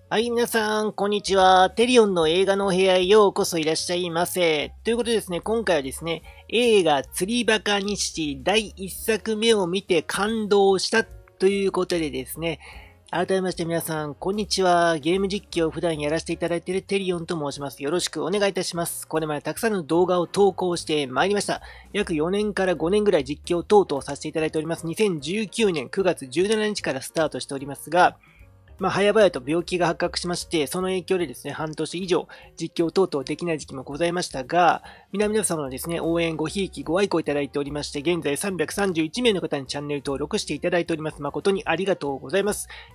はい、皆さん、こんにちは。テリオンの映画の部屋へようこそいらっしゃいませ。ということでですね、今回はですね、映画釣りバカ日誌第1作目を見て感動したということでですね、改めまして皆さん、こんにちは。ゲーム実況を普段やらせていただいているテリオンと申します。よろしくお願いいたします。これまでたくさんの動画を投稿してまいりました。約4年から5年ぐらい実況等々させていただいております。2019年9月17日からスタートしておりますが、早々と病気が発覚しまして、その影響でですね、半年以上実況等々できない時期もございましたが、皆様のですね、応援、ごひいき、ご愛顧いただいておりまして、現在331名の方にチャンネル登録していただいております。誠にありがとうございます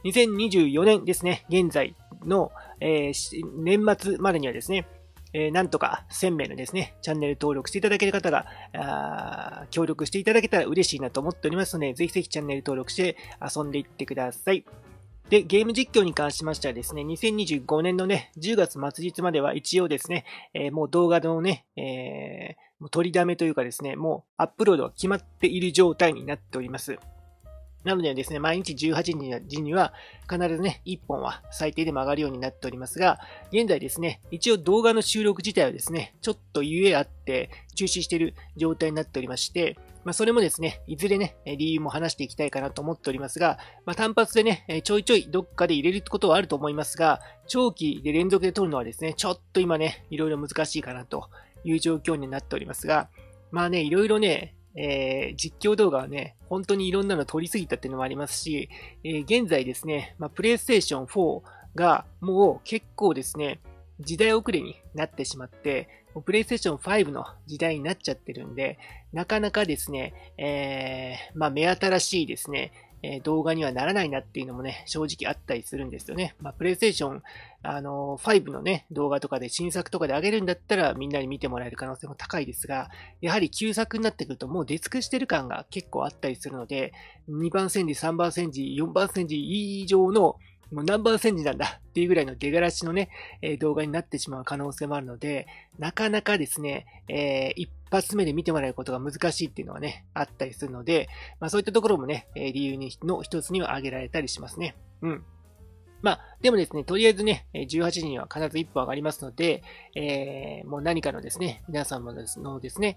。2024年ですね、現在の、年末までにはですね、なんとか1000名のですね、チャンネル登録していただける方が、協力していただけたら嬉しいなと思っておりますので、ぜひぜひチャンネル登録して遊んでいってください。で、ゲーム実況に関しましてはですね、2025年のね、10月末日までは一応ですね、もう動画のね、もう取りだめというかですね、もうアップロードが決まっている状態になっております。なのでですね、毎日18時には必ずね、1本は最低でも上がるようになっておりますが、現在ですね、一応動画の収録自体はですね、ちょっとゆえあって中止している状態になっておりまして、それもですね、いずれね、理由も話していきたいかなと思っておりますが、単発でね、ちょいちょいどっかで入れることはあると思いますが、長期で連続で撮るのはですね、ちょっと今ね、いろいろ難しいかなという状況になっておりますが、いろいろね、実況動画はね、本当にいろんなの撮りすぎたっていうのもありますし、現在ですね、プレイステーション4がもう結構ですね、時代遅れになってしまって、プレイステーション5の時代になっちゃってるんで、なかなかですね、目新しいですね、動画にはならないなっていうのもね、正直あったりするんですよね。プレイステーション、5のね、動画とかで新作とかで上げるんだったらみんなに見てもらえる可能性も高いですが、やはり旧作になってくるともう出尽くしてる感が結構あったりするので、2番戦時、3番戦時、4番戦時以上のもう何番戦時なんだっていうぐらいの出がらしのね、動画になってしまう可能性もあるので、なかなかですね、一発目で見てもらえることが難しいっていうのはね、あったりするので、そういったところもね、理由の一つには挙げられたりしますね。うん。でもですね、とりあえずね、18時には必ず1本上がりますので、もう何かのですね、皆さんのですね、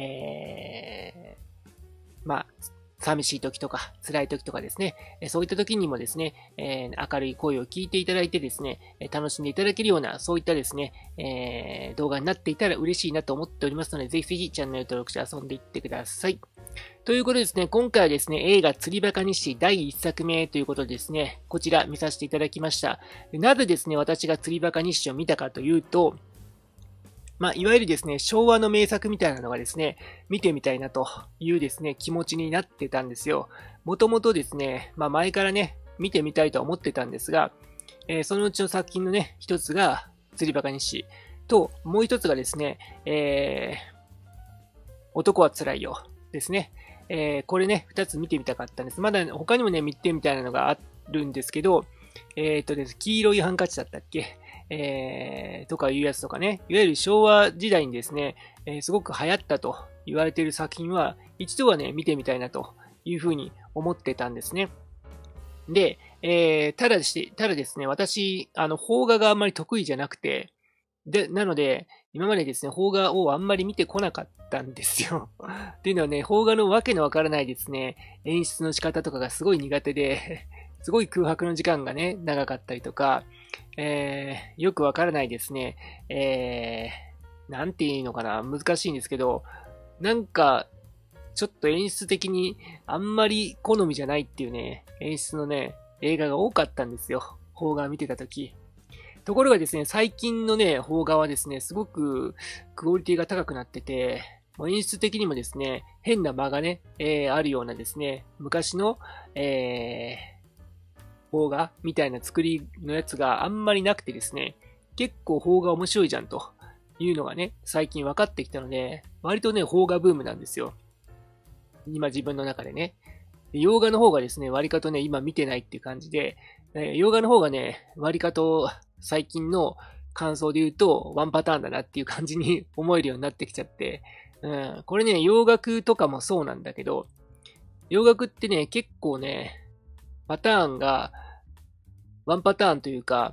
寂しい時とか、辛い時とかですね、そういった時にもですね、明るい声を聞いていただいてですね、楽しんでいただけるような、そういったですね、動画になっていたら嬉しいなと思っておりますので、ぜひぜひチャンネル登録して遊んでいってください。ということでですね、今回はですね、映画釣りバカ日誌第1作目ということでですね、こちら見させていただきました。なぜですね、私が釣りバカ日誌を見たかというと、いわゆるですね、昭和の名作みたいなのがですね、見てみたいなというですね、気持ちになってたんですよ。もともとですね、前からね、見てみたいとは思ってたんですが、そのうちの作品のね、一つが、釣りバカ日誌と、もう一つがですね、男は辛いよですね。これね、二つ見てみたかったんです。まだ他にもね、見てみたいなのがあるんですけど、黄色いハンカチだったっけとかいうやつとかね、いわゆる昭和時代にですね、すごく流行ったと言われている作品は、一度はね、見てみたいなというふうに思ってたんですね。で、ただですね、私、邦画があんまり得意じゃなくて、なので、今までですね、邦画をあんまり見てこなかったんですよ。っていうのはね、邦画のわけのわからないですね、演出の仕方とかがすごい苦手で、すごい空白の時間がね、長かったりとか、よくわからないですね、なんていうのかな、難しいんですけど、なんか、ちょっと演出的にあんまり好みじゃないっていうね、演出のね、映画が多かったんですよ。邦画見てた時。ところがですね、最近のね、邦画はですね、すごくクオリティが高くなってて、演出的にもですね、変な間がね、あるようなですね、昔の、邦画みたいな作りのやつがあんまりなくてですね、結構邦画面白いじゃんというのがね、最近分かってきたので、割とね、邦画ブームなんですよ。今自分の中でね。洋画の方がですね、割かとね、今見てないっていう感じで、洋画の方がね、割かと最近の感想で言うと、ワンパターンだなっていう感じに思えるようになってきちゃって、これね、洋楽とかもそうなんだけど、洋楽ってね、結構ね、パターンが、ワンパターンというか、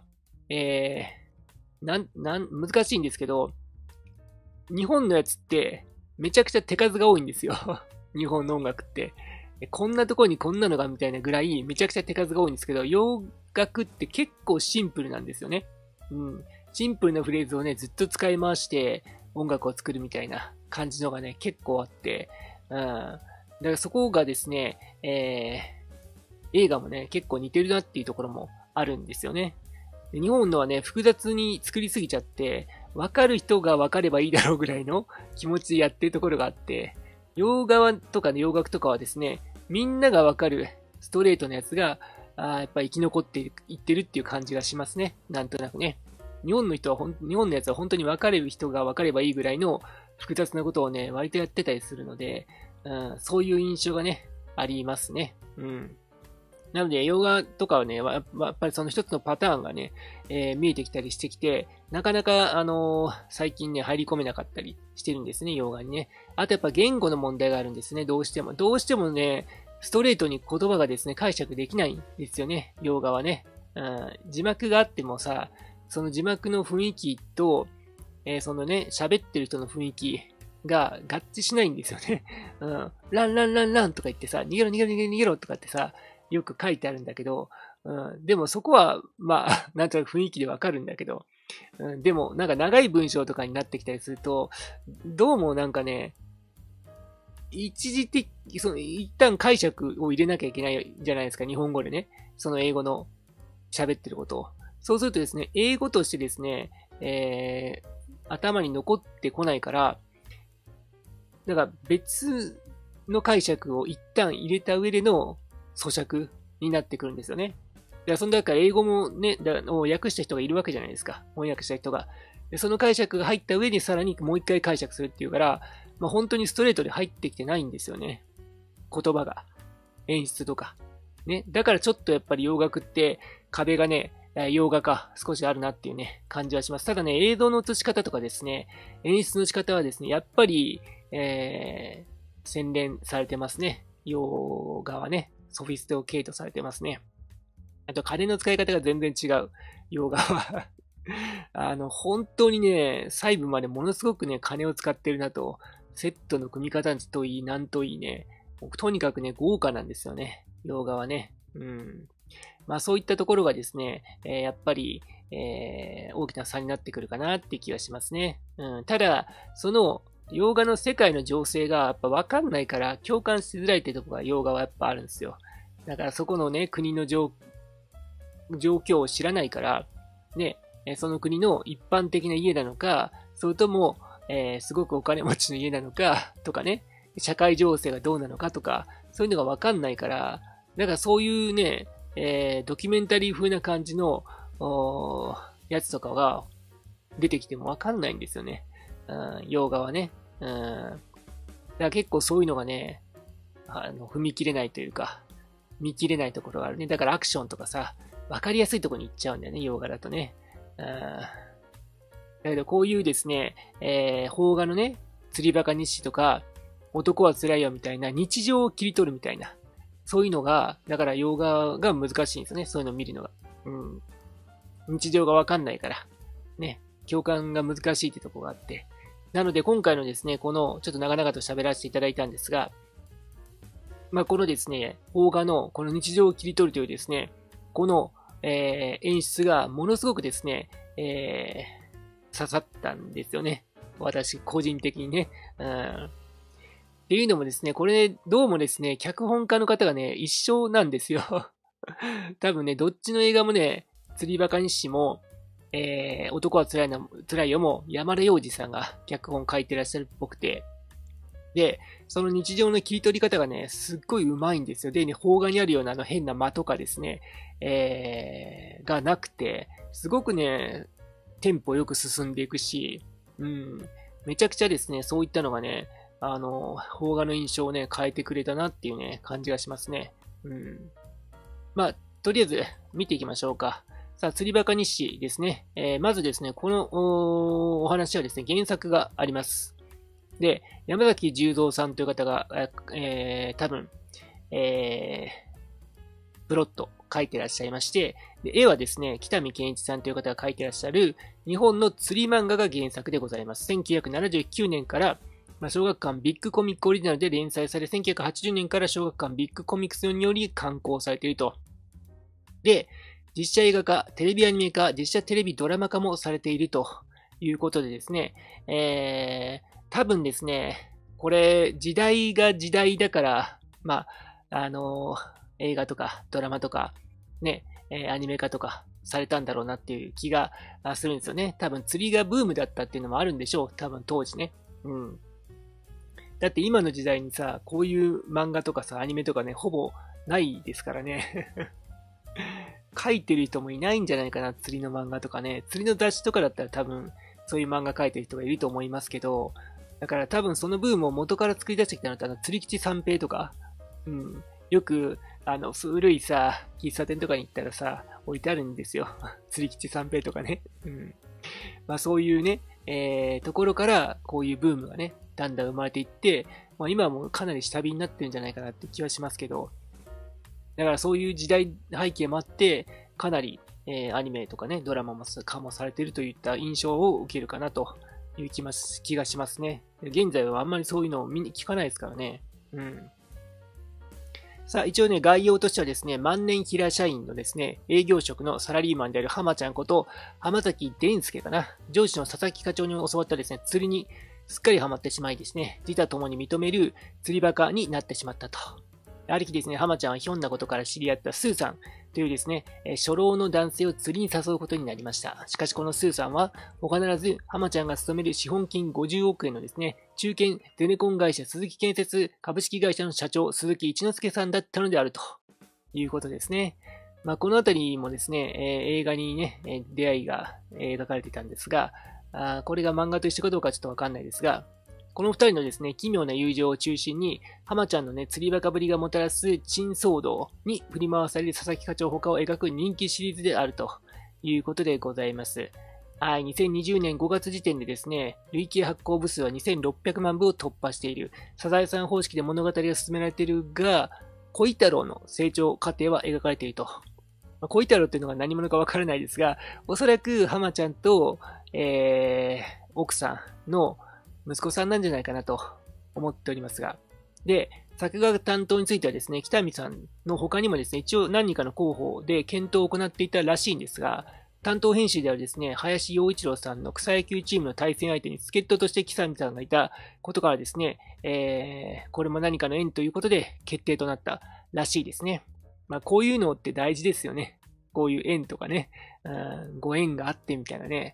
難しいんですけど、日本のやつってめちゃくちゃ手数が多いんですよ。日本の音楽って。こんなところにこんなのがみたいなぐらいめちゃくちゃ手数が多いんですけど、洋楽って結構シンプルなんですよね。シンプルなフレーズをね、ずっと使い回して音楽を作るみたいな感じのがね、結構あって、だからそこがですね、映画もね、結構似てるなっていうところもあるんですよね。日本のはね、複雑に作りすぎちゃって、わかる人がわかればいいだろうぐらいの気持ちでやってるところがあって、洋画とかね、洋楽とかはですね、みんながわかるストレートのやつが、やっぱり生き残っていってるっていう感じがしますね。なんとなくね。日本のやつは本当に分かれる人が分かればいいぐらいの複雑なことをね、割とやってたりするので、そういう印象がね、ありますね。なので、洋画とかはね、やっぱりその一つのパターンがね、見えてきたりしてきて、なかなか、最近ね、入り込めなかったりしてるんですね、洋画にね。あとやっぱ言語の問題があるんですね、どうしても。どうしてもね、ストレートに言葉がですね、解釈できないんですよね、洋画はね。字幕があってもさ、その字幕の雰囲気と、そのね、喋ってる人の雰囲気が合致しないんですよね。ランランランランとか言ってさ、逃げろ逃げろ逃げろ逃げろとかってさ、よく書いてあるんだけど、でもそこは、まあ、なんとなく雰囲気でわかるんだけど、でもなんか長い文章とかになってきたりすると、どうもなんかね、一旦解釈を入れなきゃいけないじゃないですか、日本語でね。その英語の喋ってることを。そうするとですね、英語としてですね、頭に残ってこないから、だから別の解釈を一旦入れた上での咀嚼になってくるんですよね。そのだから英語もね、を訳した人がいるわけじゃないですか。翻訳した人が。でその解釈が入った上にさらにもう一回解釈するっていうから、本当にストレートで入ってきてないんですよね。言葉が。演出とか。ね。だからちょっとやっぱり洋楽って壁がね、洋画か少しあるなっていうね、感じはします。ただね、映像の映し方とかですね、演出の仕方はですね、やっぱり、洗練されてますね。洋画はね、ソフィスティケートされてますね。あと、金の使い方が全然違う。洋画は本当にね、細部までものすごくね、金を使ってるなと、セットの組み方といい、なんといいね、とにかくね、豪華なんですよね。洋画はね。そういったところがですね、やっぱり、大きな差になってくるかなって気がしますね。ただ、その、洋画の世界の情勢がやっぱ分かんないから共感しづらいってところが洋画はやっぱあるんですよ。だからそこのね、国の状況を知らないから、ね、その国の一般的な家なのか、それとも、すごくお金持ちの家なのか、とかね、社会情勢がどうなのかとか、そういうのがわかんないから、だからそういうね、ドキュメンタリー風な感じの、やつとかが出てきてもわかんないんですよね。洋画はね。だから結構そういうのがね、踏み切れないというか、見切れないところがあるね。だからアクションとかさ、わかりやすいところに行っちゃうんだよね、洋画だとね。だけどこういうですね、邦画のね、釣りバカ日誌とか、男は辛いよみたいな日常を切り取るみたいな、そういうのが、だから洋画が難しいんですよね、そういうのを見るのが。日常がわかんないから、ね、共感が難しいってところがあって。なので今回のですね、この、ちょっと長々と喋らせていただいたんですが、このですね、邦画のこの日常を切り取るというですね、この、演出がものすごくですね、刺さったんですよね。私、個人的にね。っていうのもですね、これ、どうもですね、脚本家の方がね、一緒なんですよ。多分ね、どっちの映画もね、釣りバカ日誌も、男は辛いよも、山田洋次さんが脚本書いてらっしゃるっぽくて、で、その日常の切り取り方がね、すっごい上手いんですよ。で、ね、邦画にあるような変な間とかですね、がなくて、すごくね、テンポよく進んでいくし、めちゃくちゃですね、そういったのがね、邦画の印象をね、変えてくれたなっていうね、感じがしますね。とりあえず、見ていきましょうか。さあ、釣りバカ日誌ですね。まずですね、このお話はですね、原作があります。で、山崎十三さんという方が、多分、プロット描いてらっしゃいまして、で絵はですね、北見健一さんという方が描いてらっしゃる日本の釣り漫画が原作でございます。1979年から、小学館ビッグコミックオリジナルで連載され、1980年から小学館ビッグコミックスにより刊行されていると。で、実写映画化、テレビアニメ化、実写テレビドラマ化もされているということでですね、多分ですね、これ、時代が時代だから、映画とかドラマとか、ね、アニメ化とかされたんだろうなっていう気がするんですよね。多分釣りがブームだったっていうのもあるんでしょう。多分当時ね。うん。だって今の時代にさ、こういう漫画とかさ、アニメとかね、ほぼないですからね。書いてる人もいないんじゃないかな、釣りの漫画とかね。釣りの雑誌とかだったら多分、そういう漫画書いてる人がいると思いますけど、だから多分そのブームを元から作り出してきたのって、釣り吉三平とか、うん。よく、古いさ、喫茶店とかに行ったらさ、置いてあるんですよ。釣り吉三平とかね。うん。そういうね、ところから、こういうブームがね、だんだん生まれていって、今はもうかなり下火になってるんじゃないかなって気はしますけど、だからそういう時代背景もあって、かなり、アニメとかね、ドラマも化もされているといった印象を受けるかなという気がしますね。現在はあんまりそういうのを聞かないですからね。うん。さあ、一応ね、概要としてはですね、万年平社員のですね、営業職のサラリーマンである浜ちゃんこと、浜崎伝介かな。上司の佐々木課長に教わったですね、釣りにすっかりハマってしまいですね、自他ともに認める釣りバカになってしまったと。ある日ですね、浜ちゃんはひょんなことから知り合ったスーさんというですね、初老の男性を釣りに誘うことになりました。しかしこのスーさんは、他ならず浜ちゃんが勤める資本金50億円のですね、中堅ゼネコン会社鈴木建設株式会社の社長鈴木一之輔さんだったのであるということですね。このあたりもですね、映画にね、出会いが描かれていたんですが、これが漫画と一緒かどうかちょっとわかんないですが、この二人のですね、奇妙な友情を中心に、浜ちゃんのね、釣りバカぶりがもたらす珍騒動に振り回される佐々木課長ほかを描く人気シリーズであるということでございます。はい、2020年5月時点でですね、累計発行部数は2600万部を突破している。サザエさん方式で物語が進められているが、小太郎の成長過程は描かれていると。小太郎っていうのが何者かわからないですが、おそらく浜ちゃんと、奥さんの息子さんなんじゃないかなと思っておりますが。で、作画担当についてはですね、北見さんの他にもですね、一応何人かの候補で検討を行っていたらしいんですが、担当編集であるですね、林洋一郎さんの草野球チームの対戦相手に助っ人として北見さんがいたことからですね、これも何かの縁ということで決定となったらしいですね。こういうのって大事ですよね。こういう縁とかね、ご縁があってみたいなね。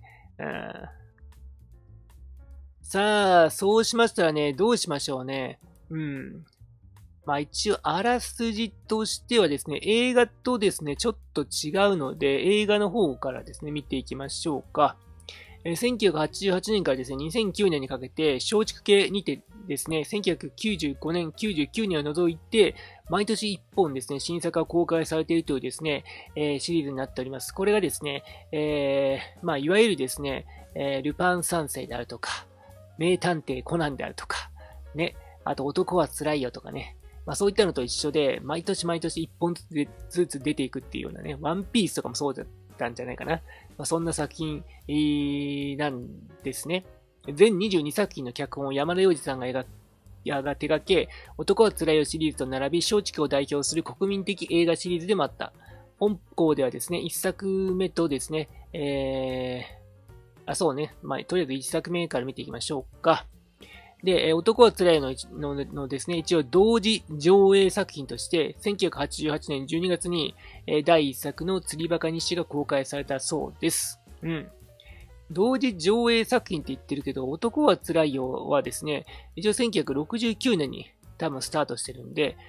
さあ、そうしましたらね、どうしましょうね。一応、あらすじとしてはですね、映画とですね、ちょっと違うので、映画の方からですね、見ていきましょうか。1988年からですね、2009年にかけて、松竹系にてですね、1995年、99年を除いて、毎年1本ですね、新作が公開されているというですね、シリーズになっております。これがですね、いわゆるですね、ルパン三世であるとか、名探偵コナンであるとか、ね、あと男は辛いよとかね、そういったのと一緒で、毎年毎年1本ずつ出ていくっていうようなね、ワンピースとかもそうだったんじゃないかな。そんな作品、なんですね。全22作品の脚本を山田洋次さんが手掛け、男は辛いよシリーズと並び、松竹を代表する国民的映画シリーズでもあった。本校ではですね、1作目とですね、そうね。とりあえず1作目から見ていきましょうか。で、男は辛いのですね、一応同時上映作品として、1988年12月に、第1作の釣りバカ日誌が公開されたそうです。同時上映作品って言ってるけど、男は辛いよはですね、一応1969年に多分スタートしてるんで、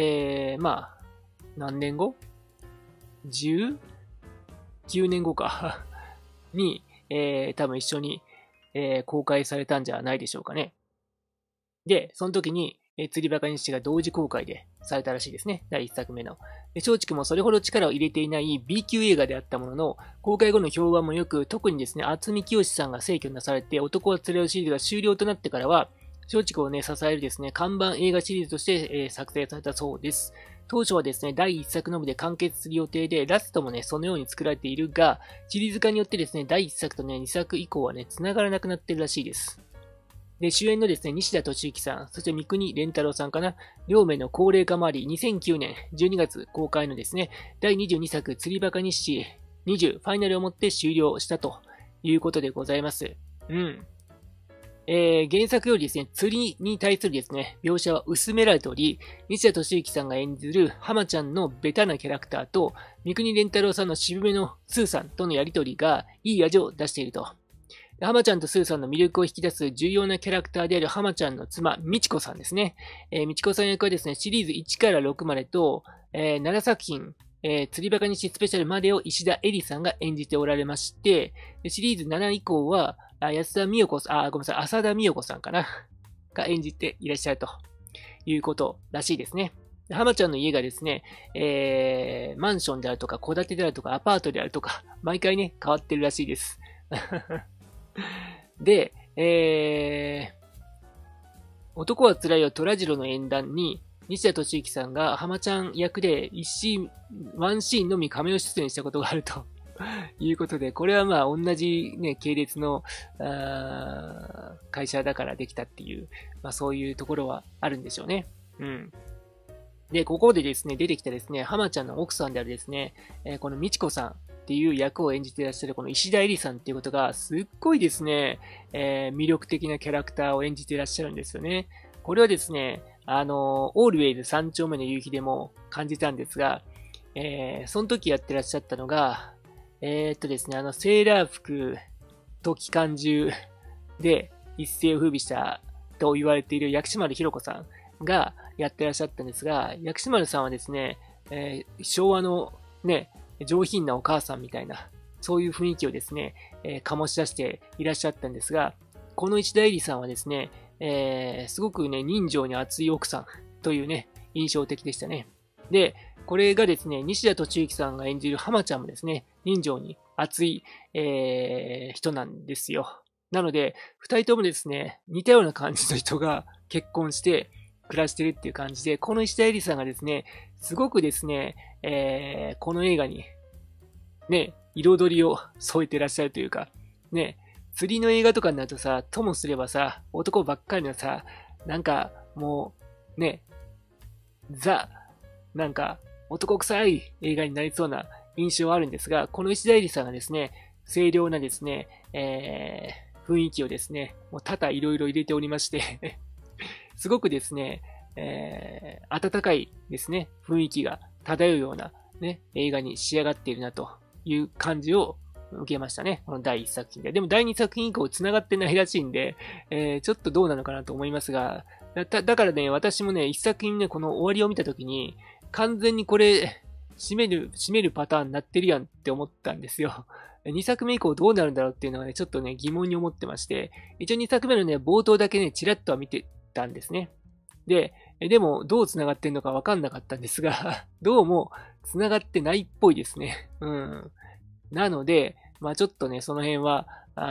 何年後 ?19 年後かに、多分一緒に、公開されたんじゃないでしょうかね。で、その時に、釣りバカ日誌が同時公開でされたらしいですね。第1作目の。松竹もそれほど力を入れていない B 級映画であったものの、公開後の評判も良く、特にですね、渥美清さんが逝去なされて、男は釣れるシリーズが終了となってからは、松竹をね、支えるですね、看板映画シリーズとして、作成されたそうです。 当初はですね、第1作のみで完結する予定で、ラストもね、そのように作られているが、シリーズ化によってですね、第1作とね、2作以降はね、繋がらなくなってるらしいです。で、主演のですね、西田敏行さん、そして三國連太郎さんかな、両名の高齢化もあり、2009年12月公開のですね、第22作釣りバカ日誌20ファイナルをもって終了したということでございます。うん。原作よりですね、釣りに対するですね、描写は薄められており、西田敏行さんが演じる浜ちゃんのベタなキャラクターと、三國連太郎さんの渋めのスーさんとのやりとりがいい味を出していると。浜ちゃんとスーさんの魅力を引き出す重要なキャラクターである浜ちゃんの妻、美智子さんですね。美智子さん役はですね、シリーズ1から6までと、7作品、釣りバカ日誌スペシャルまでを石田絵里さんが演じておられまして、シリーズ7以降は、安田美代子さん、ごめんなさい、浅田美代子さんかなが演じていらっしゃるということらしいですね。浜ちゃんの家がですね、マンションであるとか、戸建てであるとか、アパートであるとか、毎回ね、変わってるらしいです。で、男は辛いよ虎次郎の演談に、西田敏行さんが浜ちゃん役でワンシーンのみカメオ出演したことがあるということで、これはまあ同じね、系列の会社だからできたっていう、まあそういうところはあるんでしょうね。うん。で、ここでですね、出てきたですね、浜ちゃんの奥さんであるですね、この美智子さんっていう役を演じていらっしゃるこの石田絵里さんっていうことが、すっごいですね、魅力的なキャラクターを演じていらっしゃるんですよね。これはですね、オールウェイズ三丁目の夕日でも感じたんですが、その時やってらっしゃったのが、ですね、セーラー服と機関銃で一世を風靡したと言われている薬師丸ひろ子さんがやってらっしゃったんですが、薬師丸さんはですね、昭和のね、上品なお母さんみたいな、そういう雰囲気をですね、醸し出していらっしゃったんですが、この石田絵里さんはですね、すごくね、人情に熱い奥さんというね、印象的でしたね。で、これがですね、西田敏行さんが演じる浜ちゃんもですね、人情に熱い、人なんですよ。なので、二人ともですね、似たような感じの人が結婚して暮らしてるっていう感じで、この石田絵里さんがですね、すごくですね、この映画に、ね、彩りを添えてらっしゃるというか、ね、釣りの映画とかになるとさ、ともすればさ、男ばっかりのさ、なんか、もう、ね、なんか、男臭い映画になりそうな印象はあるんですが、この石田絵里さんがですね、清涼なですね、雰囲気をですね、もう多々いろいろ入れておりましてすごくですね、温かいですね、雰囲気が漂うようなね、映画に仕上がっているなという感じを受けましたね。この第1作品で。でも第2作品以降繋がってないらしいんで、ちょっとどうなのかなと思いますが、だからね、私もね、1作品ね、この終わりを見たときに、完全にこれ、締めるパターンになってるやんって思ったんですよ。2作目以降どうなるんだろうっていうのはね、ちょっとね、疑問に思ってまして、一応2作目のね、冒頭だけね、チラッとは見てたんですね。でも、どう繋がってんのかわかんなかったんですが、どうも、繋がってないっぽいですね。うん。なので、まあちょっとね、その辺は、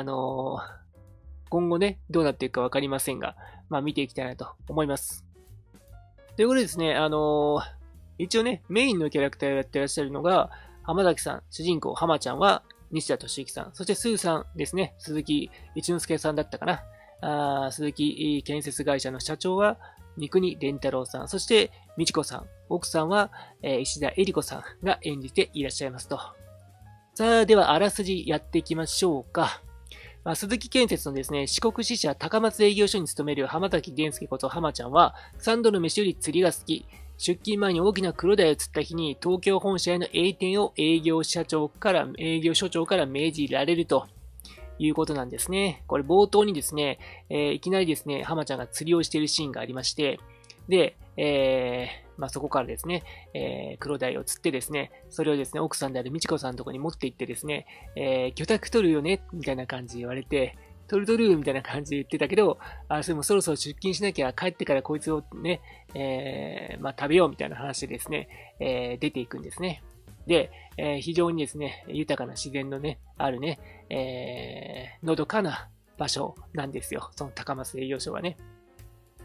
今後ね、どうなっていくかわかりませんが、まあ見ていきたいなと思います。ということでですね、一応ね、メインのキャラクターをやってらっしゃるのが、浜崎さん、主人公浜ちゃんは西田敏行さん、そしてスーさんですね、鈴木一之輔さんだったかな。鈴木建設会社の社長は三國連太郎さん、そして美智子さん、奥さんは、石田絵里子さんが演じていらっしゃいますと。さあ、ではあらすじやっていきましょうか。鈴木建設のですね、四国支社高松営業所に勤める浜崎玄介こと浜ちゃんは、3度の飯より釣りが好き。出勤前に大きな黒鯛を釣った日に東京本社への栄転を営業所長から命じられるということなんですね。これ冒頭にですね、いきなりですね、浜ちゃんが釣りをしているシーンがありまして、で、そこからですね、黒鯛を釣ってですね、それをですね、奥さんである美智子さんのところに持って行ってですね、魚拓取るよねみたいな感じで言われて、取るみたいな感じで言ってたけど、それもそろそろ出勤しなきゃ帰ってからこいつをね、食べようみたいな話でですね、出ていくんですね。で、非常にですね、豊かな自然のね、あるね、のどかな場所なんですよ。その高松営業所はね。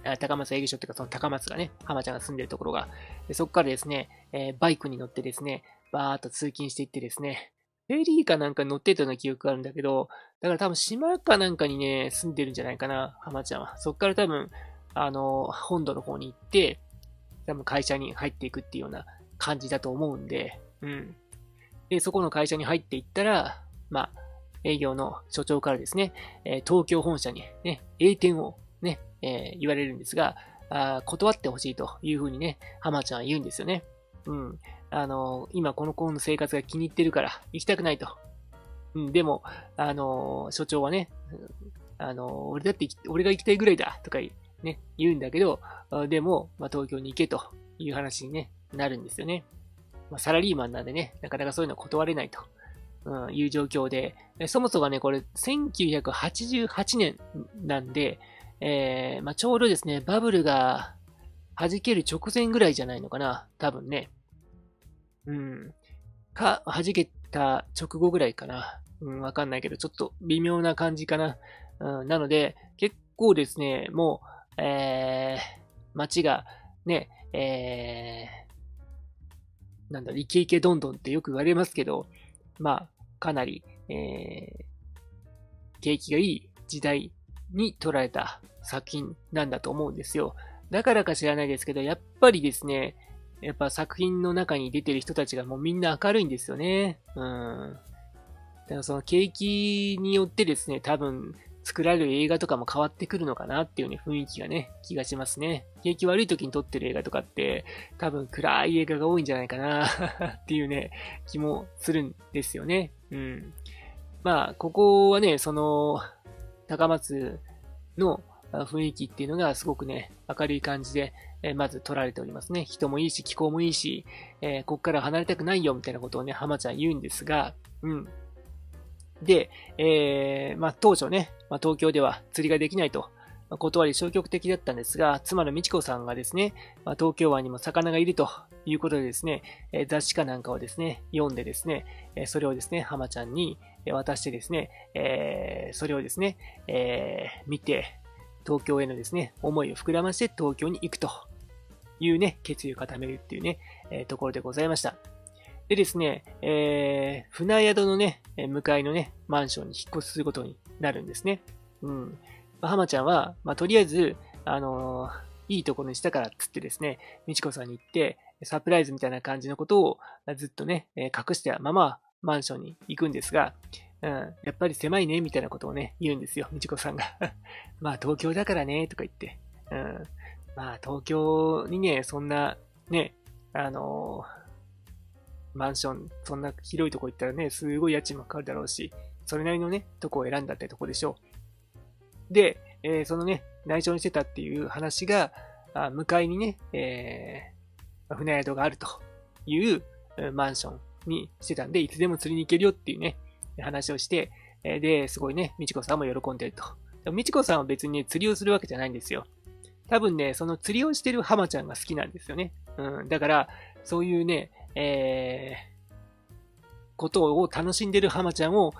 高松営業所っていうか、その高松がね、浜ちゃんが住んでるところが。でそこからですね、バイクに乗ってですね、バーっと通勤していってですね、フェリーかなんかに乗ってたような記憶があるんだけど、だから多分島かなんかにね、住んでるんじゃないかな、浜ちゃんは。そこから多分、本土の方に行って、多分会社に入っていくっていうような感じだと思うんで、うん。で、そこの会社に入っていったら、まあ、営業の所長からですね、東京本社にね、栄転をね、言われるんですが、断ってほしいというふうにね、浜ちゃんは言うんですよね。うん。今この子の生活が気に入ってるから行きたくないと。うん、でも、所長はね、俺が行きたいぐらいだとかね、言うんだけど、でも、まあ、東京に行けという話に、ね、なるんですよね。まあ、サラリーマンなんでね、なかなかそういうのは断れないと、いう状況で、そもそもね、これ1988年なんで、まあ、ちょうどですね、バブルが弾ける直前ぐらいじゃないのかな、多分ね。うん。弾けた直後ぐらいかな。わかんないけど、ちょっと微妙な感じかな。なので、結構ですね、もう、街が、ね、なんだ、イケイケどんどんってよく言われますけど、まあ、かなり、景気がいい時代に撮られた作品なんだと思うんですよ。だからか知らないですけど、やっぱりですね、やっぱ作品の中に出てる人たちがもうみんな明るいんですよね。だからその景気によってですね、多分作られる映画とかも変わってくるのかなっていうね、雰囲気がね、気がしますね。景気悪い時に撮ってる映画とかって、多分暗い映画が多いんじゃないかなっていうね、気もするんですよね。まあ、ここはね、その、高松の雰囲気っていうのがすごくね、明るい感じで、まず撮られておりますね。人もいいし、気候もいいし、こっから離れたくないよみたいなことをね、浜ちゃん言うんですが、で、まあ、当初ね、まあ、東京では釣りができないと、断り消極的だったんですが、妻の美智子さんがですね、まあ、東京湾にも魚がいるということでですね、雑誌かなんかをですね、読んでですね、それをですね、浜ちゃんに渡してですね、それをですね、見て、東京へのですね、思いを膨らまして東京に行くというね、決意を固めるっていうね、ところでございました。でですね、船宿のね、向かいのね、マンションに引っ越しすることになるんですね。浜ちゃんは、まあ、とりあえず、いいところにしたからっつってですね、美智子さんに行って、サプライズみたいな感じのことをずっとね、隠したままマンションに行くんですが、やっぱり狭いね、みたいなことをね、言うんですよ、美智子さんが。まあ、東京だからね、とか言って。まあ、東京にね、そんな、ね、マンション、そんな広いとこ行ったらね、すごい家賃もかかるだろうし、それなりのね、とこを選んだってとこでしょう。で、そのね、内緒にしてたっていう話が、向かいにね、船宿があるというマンションにしてたんで、いつでも釣りに行けるよっていうね、話をして、で、すごいね、美智子さんも喜んでると。でも美智子さんは別にね、釣りをするわけじゃないんですよ。多分ね、その釣りをしてる浜ちゃんが好きなんですよね。だから、そういうね、ことを楽しんでる浜ちゃんを、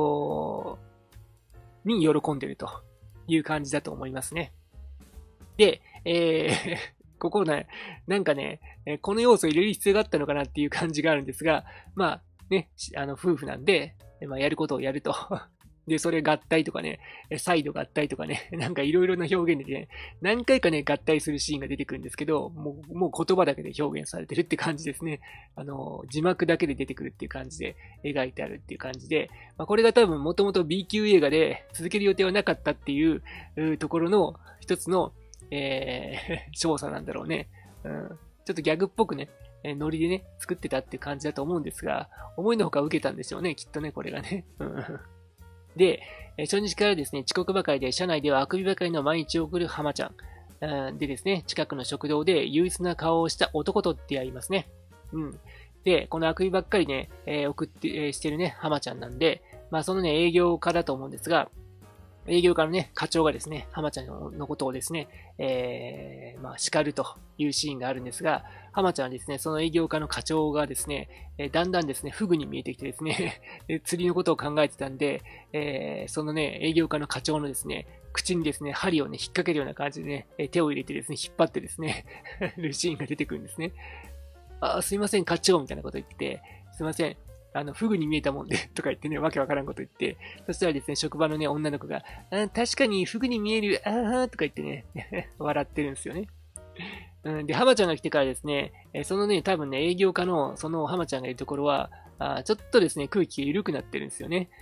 に喜んでるという感じだと思いますね。で、ここね、なんかね、この要素を入れる必要があったのかなっていう感じがあるんですが、まあね、夫婦なんで、まあ、やることをやると。で、それ合体とかね、再度合体とかね、なんかいろいろな表現でね、何回かね、合体するシーンが出てくるんですけど、もう言葉だけで表現されてるって感じですね。字幕だけで出てくるっていう感じで描いてあるっていう感じで、まあ、これが多分もともと B 級映画で続ける予定はなかったっていうところの一つの、調査なんだろうね。ちょっとギャグっぽくね、ノリでね、作ってたっていう感じだと思うんですが、思いのほか受けたんでしょうね、きっとね、これがね。で、初日からですね、遅刻ばかりで、車内ではあくびばかりの毎日を送る浜ちゃん。でですね、近くの食堂で憂鬱な顔をした男と出会いますね。で、このあくびばっかりね、してるね、浜ちゃんなんで、まあそのね、営業家だと思うんですが、 営業課のね、課長がですね、浜ちゃんのことをですね、叱るというシーンがあるんですが、浜ちゃんはですね、その営業課の課長がですね、だんだんですね、フグに見えてきてですね、釣りのことを考えてたんで、そのね、営業課の課長のですね、口にですね、針をね、引っ掛けるような感じでね、手を入れてですね、引っ張ってですね、るシーンが出てくるんですね。すいません、課長、みたいなこと言って、すいません、フグに見えたもんで、とか言ってね、わけわからんこと言って、そしたらですね、職場のね、女の子が、確かにフグに見える、とか言ってね、笑ってるんですよね。で、浜ちゃんが来てからですね、そのね、多分ね、営業課の、その浜ちゃんがいるところは、ちょっとですね、空気が緩くなってるんですよね。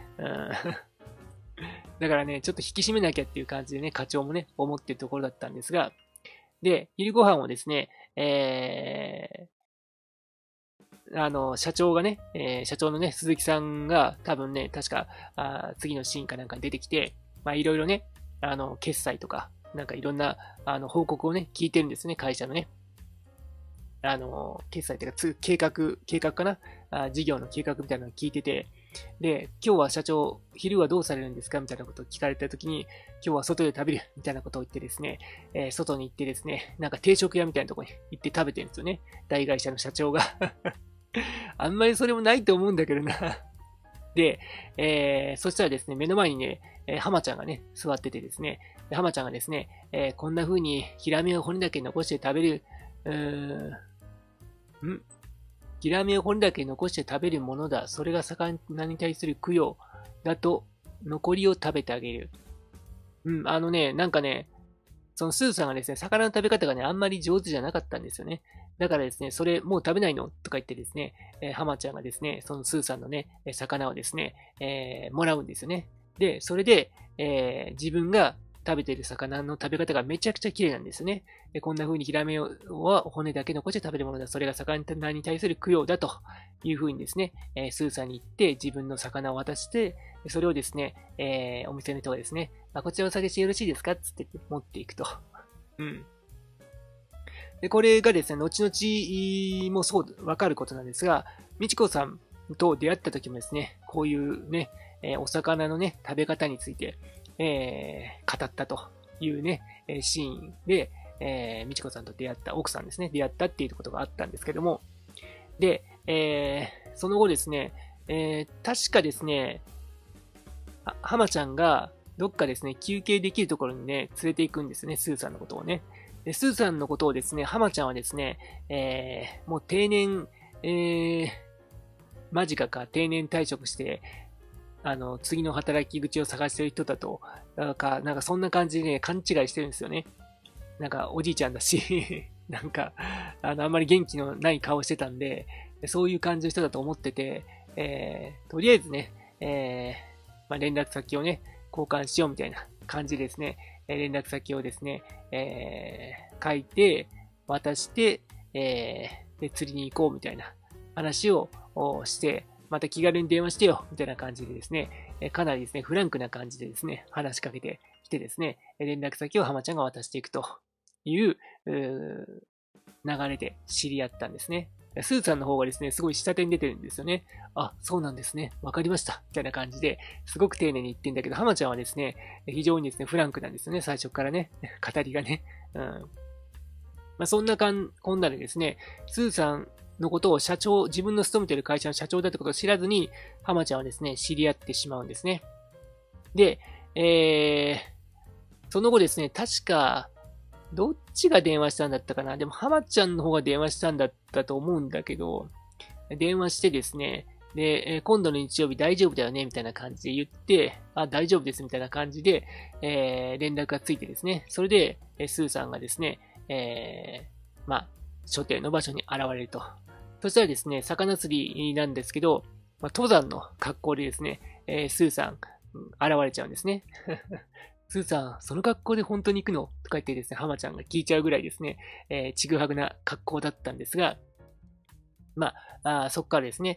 だからね、ちょっと引き締めなきゃっていう感じでね、課長もね、思ってるところだったんですが、で、昼ご飯をですね、社長がね、社長のね、鈴木さんが多分ね、確か、次のシーンかなんかに出てきて、いろいろね、決済とか、なんかいろんな、報告をね、聞いてるんですね、会社のね。決済というか、計画かな事業の計画みたいなのを聞いてて、で、今日は社長、昼はどうされるんですかみたいなことを聞かれたときに、今日は外で食べるみたいなことを言ってですね、外に行ってですね、なんか定食屋みたいなところに行って食べてるんですよね。大会社の社長が。あんまりそれもないと思うんだけどな。で、そしたらですね、目の前にね、浜ちゃんがね、座っててですね、浜ちゃんがですね、こんな風にヒラメを骨だけ残して食べる、ヒラメを骨だけ残して食べるものだ。それが魚に対する供養だと、残りを食べてあげる。なんかね、そのスーさんがですね、魚の食べ方がね、あんまり上手じゃなかったんですよね。だからですね、それもう食べないのとか言ってですね、浜ちゃんがですね、そのスーさんのね、魚をですね、もらうんですよね。で、それで、自分が食べている魚の食べ方がめちゃくちゃ綺麗なんですよね。で、こんな風にヒラメは骨だけ残して食べるものだ。それが魚に対する供養だという風にですね、スーさんに言って自分の魚を渡して、それをですね、お店の人がですね、こちらお下げしてよろしいですかつって持っていくと。うん。で、これがですね、後々もわかることなんですが、みちこさんと出会った時もですね、こういうね、お魚のね、食べ方について、語ったというね、シーンで、みちこさんと出会った、奥さんですね、出会ったっていうことがあったんですけども、で、その後ですね、確かですね、浜ちゃんがどっかですね、休憩できるところにね、連れて行くんですね、スーさんのことをね。でスーさんのことをですね、浜ちゃんはですね、もう定年、間近か定年退職して、次の働き口を探してる人だと、なんかそんな感じでね、勘違いしてるんですよね。なんかおじいちゃんだし、なんか、あんまり元気のない顔してたんで、そういう感じの人だと思ってて、とりあえずね、連絡先をね、交換しようみたいな感じですね。連絡先をですね、書いて、渡して、で、釣りに行こうみたいな話をして、また気軽に電話してよみたいな感じでですね、かなりですね、フランクな感じでですね、話しかけてきてですね、連絡先を浜ちゃんが渡していくという、流れで知り合ったんですね。スーさんの方がですね、すごい下手に出てるんですよね。あ、そうなんですね。わかりました。みたいな感じで、すごく丁寧に言ってんだけど、浜ちゃんはですね、非常にですね、フランクなんですよね。最初からね。語りがね。そんなこんなでですね、スーさんのことを自分の勤めている会社の社長だってことを知らずに、浜ちゃんはですね、知り合ってしまうんですね。で、その後ですね、確か、どっちが電話したんだったかな。でも、浜ちゃんの方が電話したんだったと思うんだけど、電話してですね、で、今度の日曜日大丈夫だよねみたいな感じで言って、大丈夫ですみたいな感じで、連絡がついてですね、それで、スーさんがですね、所定の場所に現れると。そしたらですね、魚釣りなんですけど、登山の格好でですね、スーさん、現れちゃうんですね。スーさん、その格好で本当に行くのとか言ってですね、浜ちゃんが聞いちゃうぐらいですね、ちぐはぐな格好だったんですが、そっからですね、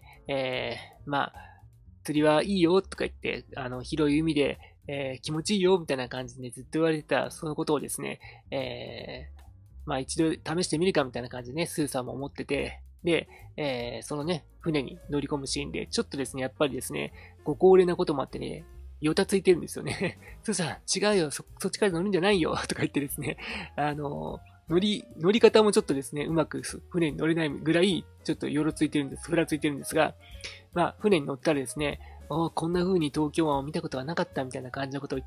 釣りはいいよとか言って、広い海で、気持ちいいよみたいな感じでずっと言われてた、そのことをですね、一度試してみるかみたいな感じでね、スーさんも思ってて、で、そのね、船に乗り込むシーンで、ちょっとですね、やっぱりですね、ご高齢なこともあってね、 よたついてるんですよね。スーさん、違うよ、そっちから乗るんじゃないよ、とか言ってですね、乗り方もちょっとですね、うまく船に乗れないぐらい、ちょっとふらついてるんですが、まあ、船に乗ったらですね、こんな風に東京湾を見たことはなかったみたいな感じのことを言って、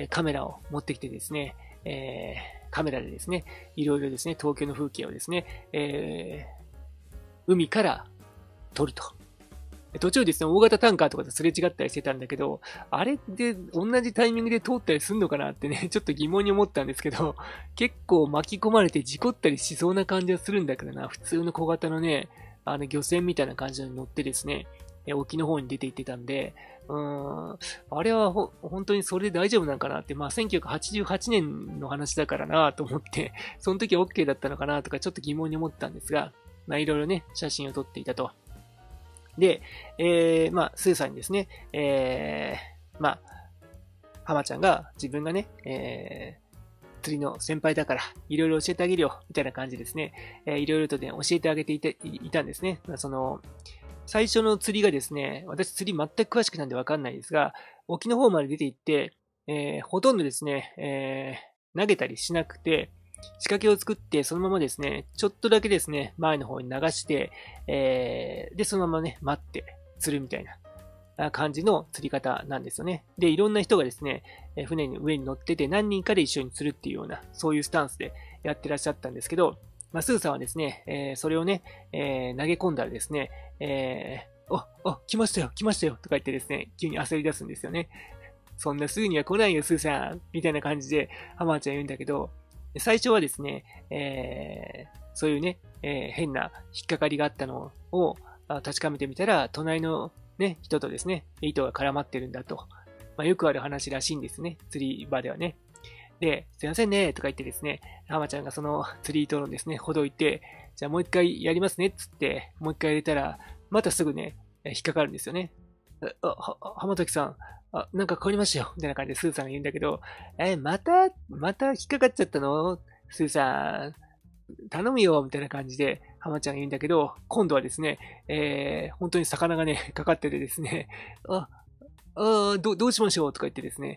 カメラを持ってきてですね、カメラでですね、いろいろですね、東京の風景をですね、海から撮ると。途中ですね、大型タンカーとかとすれ違ったりしてたんだけど、あれで同じタイミングで通ったりすんのかなってね、ちょっと疑問に思ったんですけど、結構巻き込まれて事故ったりしそうな感じはするんだけどな、普通の小型のね、漁船みたいな感じに乗ってですね、沖の方に出て行ってたんで、あれは本当にそれで大丈夫なのかなって、まあ1988年の話だからなと思って、その時は OK だったのかなとかちょっと疑問に思ったんですが、まあいろいろね、写真を撮っていたと。で、まあ、スーさんにですね、まあ、浜ちゃんが自分がね、釣りの先輩だから、いろいろ教えてあげるよ、みたいな感じですね。いろいろとね、教えてあげていたんですね。最初の釣りがですね、私釣り全く詳しくなんでわかんないですが、沖の方まで出て行って、ほとんどですね、投げたりしなくて、仕掛けを作って、そのままですね、ちょっとだけですね、前の方に流して、で、そのままね、待って釣るみたいな感じの釣り方なんですよね。で、いろんな人がですね、船の上に乗ってて何人かで一緒に釣るっていうような、そういうスタンスでやってらっしゃったんですけど、まあ、スーさんはですね、それをね、投げ込んだらですね、来ましたよ、来ましたよ、とか言ってですね、急に焦り出すんですよね。そんなすぐには来ないよ、スーさん、みたいな感じで、ハマーちゃん言うんだけど、最初はですね、そういうね、変な引っかかりがあったのを確かめてみたら、隣のね、人とですね、糸が絡まってるんだと。まあ、よくある話らしいんですね、釣り場ではね。で、すいませんね、とか言ってですね、浜ちゃんがその釣り糸のですね、ほどいて、じゃあもう一回やりますね、っつって、もう一回入れたら、またすぐね、引っかかるんですよね。浜崎さん、なんか変わりましたよ。みたいな感じでスーさんが言うんだけど、また引っかかっちゃったのスーさん、頼むよみたいな感じで、浜ちゃんが言うんだけど、今度はですね、本当に魚がね、かかっててですね、どうしましょうとか言ってですね、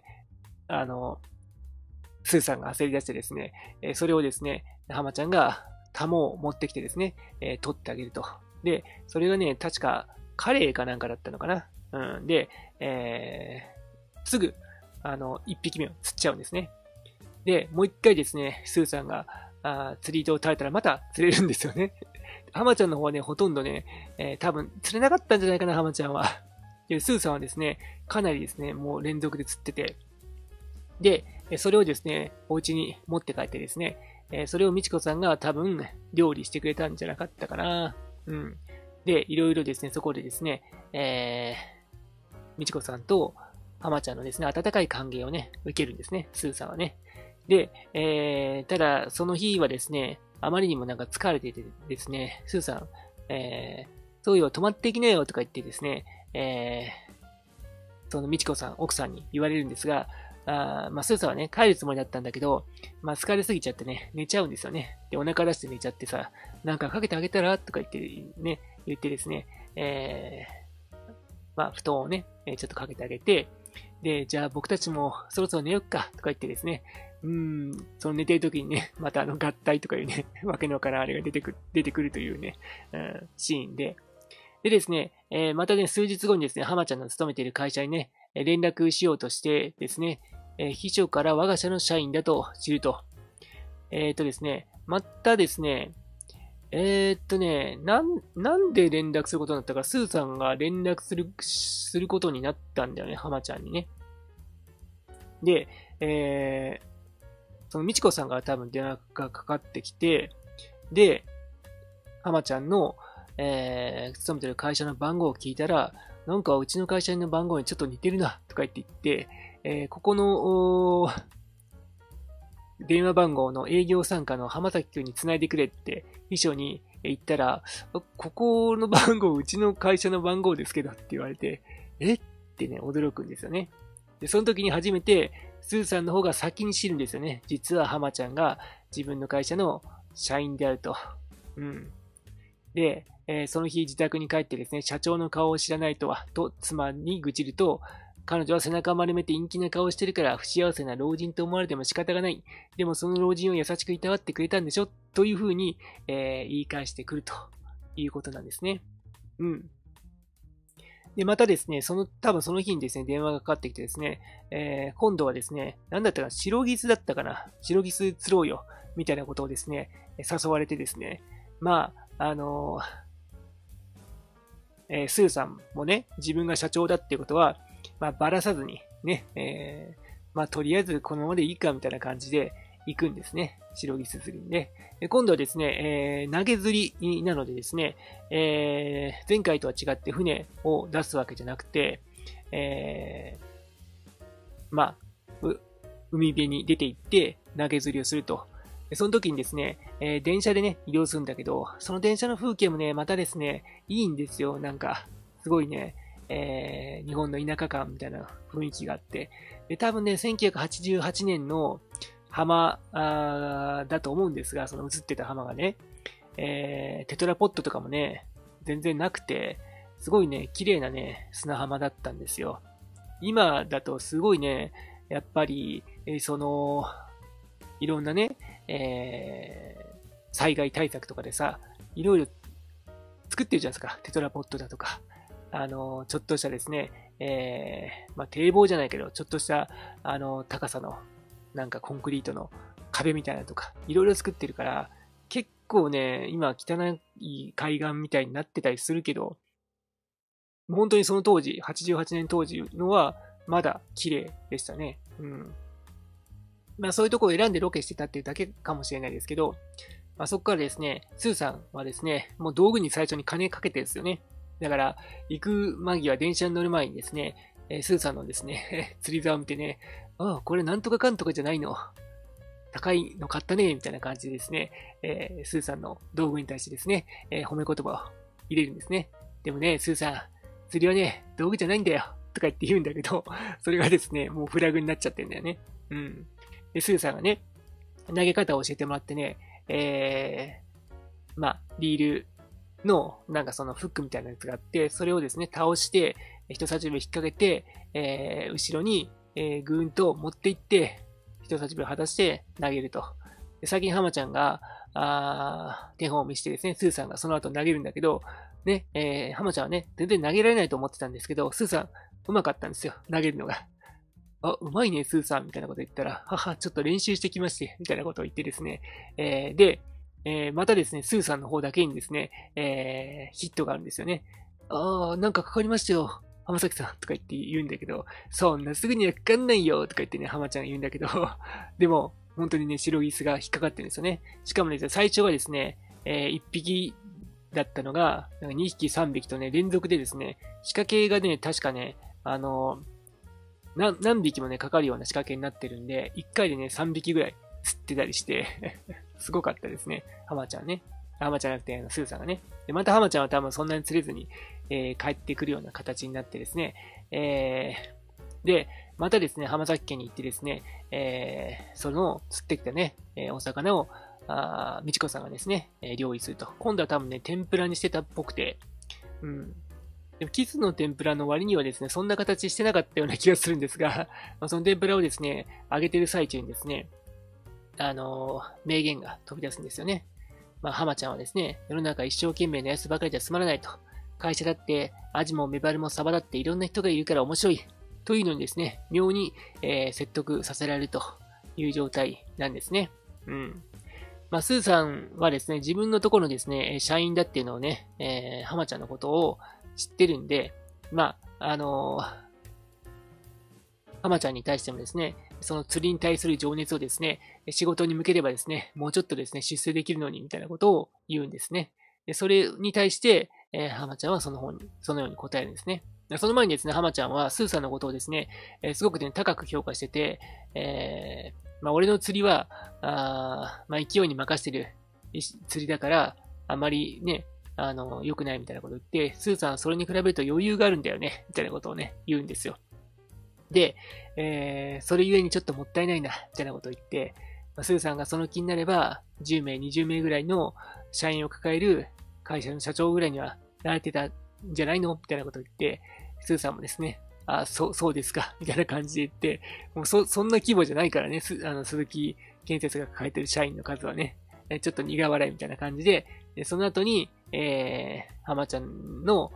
スーさんが焦り出してですね、それをですね、浜ちゃんがタモを持ってきてですね、取ってあげると。で、それがね、確かカレーかなんかだったのかな。うん、で、すぐ、一匹目を釣っちゃうんですね。で、もう一回ですね、スーさんが、釣り糸を垂れたらまた釣れるんですよね。浜ちゃんの方はね、ほとんどね、多分釣れなかったんじゃないかな、浜ちゃんは。で、スーさんはですね、かなりですね、もう連続で釣ってて、で、それをですね、お家に持って帰ってですね、それをみちこさんが多分料理してくれたんじゃなかったかな。うん。で、いろいろですね、そこでですね、みちこさんと浜ちゃんのですね、温かい歓迎をね、受けるんですね、スーさんはね。で、ただ、その日はですね、あまりにもなんか疲れててですね、スーさん、そういえば泊まっていきなよとか言ってですね、そのみちこさん、奥さんに言われるんですが、まあ、スーさんはね、帰るつもりだったんだけど、まあ、疲れすぎちゃってね、寝ちゃうんですよね。で、お腹出して寝ちゃってさ、なんかかけてあげたらとか言ってですね、まあ、布団をね、ちょっとかけてあげて、で、じゃあ僕たちもそろそろ寝よっかとか言ってですね、その寝てる時にね、また合体とかいうね、わけのわからんあれが出てくるというね、シーンで、でですね、またね、数日後にですね、浜ちゃんの勤めている会社にね、連絡しようとしてですね、秘書から我が社の社員だと知ると。ですね、またですね、なんで連絡することになったか、スーさんが連絡することになったんだよね、浜ちゃんにね。で、そのみちこさんが多分電話がかかってきて、で、浜ちゃんの、勤めてる会社の番号を聞いたら、なんかうちの会社の番号にちょっと似てるな、とか言って、ここの、電話番号の営業参加の浜崎くんに繋いでくれって秘書に言ったら、ここの番号、うちの会社の番号ですけどって言われて、ってね、驚くんですよね。で、その時に初めて、スーさんの方が先に知るんですよね。実は浜ちゃんが自分の会社の社員であると。うん。で、その日自宅に帰ってですね、社長の顔を知らないとは、と妻に愚痴ると、 彼女は背中を丸めて陰気な顔をしてるから不幸せな老人と思われても仕方がない。でもその老人を優しくいたわってくれたんでしょというふうに、言い返してくるということなんですね。うん。で、またですね、多分その日にですね、電話がかかってきてですね、今度はですね、なんだったかな、白ギスだったかな、白ギス釣ろうよ、みたいなことをですね、誘われてですね、まあ、スーさんもね、自分が社長だっていうことは、まあ、ばらさずに、ね、まあ、とりあえずこのままでいいか、みたいな感じで行くんですね。白ギス釣りにね。今度はですね、投げ釣りなのでですね、前回とは違って船を出すわけじゃなくて、まあ、海辺に出て行って投げ釣りをすると。その時にですね、電車でね、移動するんだけど、その電車の風景もね、またですね、いいんですよ。なんか、すごいね、日本の田舎感みたいな雰囲気があって。で、多分ね、1988年の浜だと思うんですが、その映ってた浜がね、テトラポットとかもね、全然なくて、すごいね、綺麗なね、砂浜だったんですよ。今だとすごいね、やっぱり、いろんなね、災害対策とかでさ、いろいろ作ってるじゃないですか。テトラポットだとか。ちょっとしたですね、まあ、堤防じゃないけど、ちょっとした、高さの、なんかコンクリートの壁みたいなとか、いろいろ作ってるから、結構ね、今汚い海岸みたいになってたりするけど、本当にその当時、88年当時のは、まだ綺麗でしたね。うん。まあそういうところを選んでロケしてたっていうだけかもしれないですけど、まあそこからですね、スーさんはですね、もう道具に最初に金かけてるんですよね。だから、行く間際、電車に乗る前にですね、スーさんのですね、釣り竿を見てね、ああ、これなんとかかんとかじゃないの。高いの買ったね、みたいな感じでですね、スーさんの道具に対してですね、褒め言葉を入れるんですね。でもね、スーさん、釣りはね、道具じゃないんだよ。とか言って言うんだけど、それがですね、もうフラグになっちゃってんだよね。うん。で、スーさんがね、投げ方を教えてもらってね、まあ、リールの、なんかそのフックみたいなやつがあって、それをですね、倒して、人差し指を引っ掛けて、後ろに、ぐーんと持っていって、人差し指を外して投げると。で最近浜ちゃんが、手本を見せてですね、スーさんがその後投げるんだけど、ね、浜ちゃんはね、全然投げられないと思ってたんですけど、スーさん、うまかったんですよ、投げるのが。あ、うまいね、スーさん、みたいなこと言ったら、は、ちょっと練習してきまして、みたいなことを言ってですね、で、またですね、スーさんの方だけにですね、ヒットがあるんですよね。なんかかかりましたよ。浜崎さんとか言うんだけど、そんなすぐにはかかんないよとか言ってね、浜ちゃん言うんだけど、でも、本当にね、白ギスが引っかかってるんですよね。しかもね、最初はですね、1匹だったのが、2匹、3匹とね、連続でですね、仕掛けがね、確かね、何匹もね、かかるような仕掛けになってるんで、1回でね、3匹ぐらい釣ってたりしてすごかったですね。浜ちゃんね。浜ちゃんじゃなくて、スーさんがね。で、また浜ちゃんは多分そんなに釣れずに、帰ってくるような形になってですね。で、またですね、浜崎家に行ってですね、その釣ってきたね、お魚を、みちこさんがですね、料理すると。今度は多分ね、天ぷらにしてたっぽくて、うん。でも、キスの天ぷらの割にはですね、そんな形してなかったような気がするんですが、その天ぷらをですね、揚げてる最中にですね、名言が飛び出すんですよね。まあ、浜ちゃんはですね、世の中一生懸命なやつばかりじゃ済まらないと。会社だって、アジもメバルもサバだっていろんな人がいるから面白い。というのにですね、妙に、説得させられるという状態なんですね。うん。まあ、スーさんはですね、自分のところのですね、社員だっていうのをね、浜ちゃんのことを知ってるんで、まあ、浜ちゃんに対してもですね、その釣りに対する情熱をですね、仕事に向ければですね、もうちょっとですね、出世できるのに、みたいなことを言うんですね。でそれに対して、浜ちゃんはそのように答えるんですね。その前にですね、浜ちゃんはスーさんのことをですね、すごくね、高く評価してて、まあ、俺の釣りは、まあ、勢いに任せてる釣りだから、あまりね、良くないみたいなことを言って、スーさんはそれに比べると余裕があるんだよね、みたいなことをね、言うんですよ。で、それゆえにちょっともったいないな、みたいなことを言って、スーさんがその気になれば、10名、20名ぐらいの社員を抱える会社の社長ぐらいにはなれてたんじゃないのみたいなことを言って、スーさんもですね、 そうですか、みたいな感じで言って、もうそんな規模じゃないからね、鈴木建設が抱えてる社員の数はね、ちょっと苦笑いみたいな感じで、その後に、浜ちゃんの、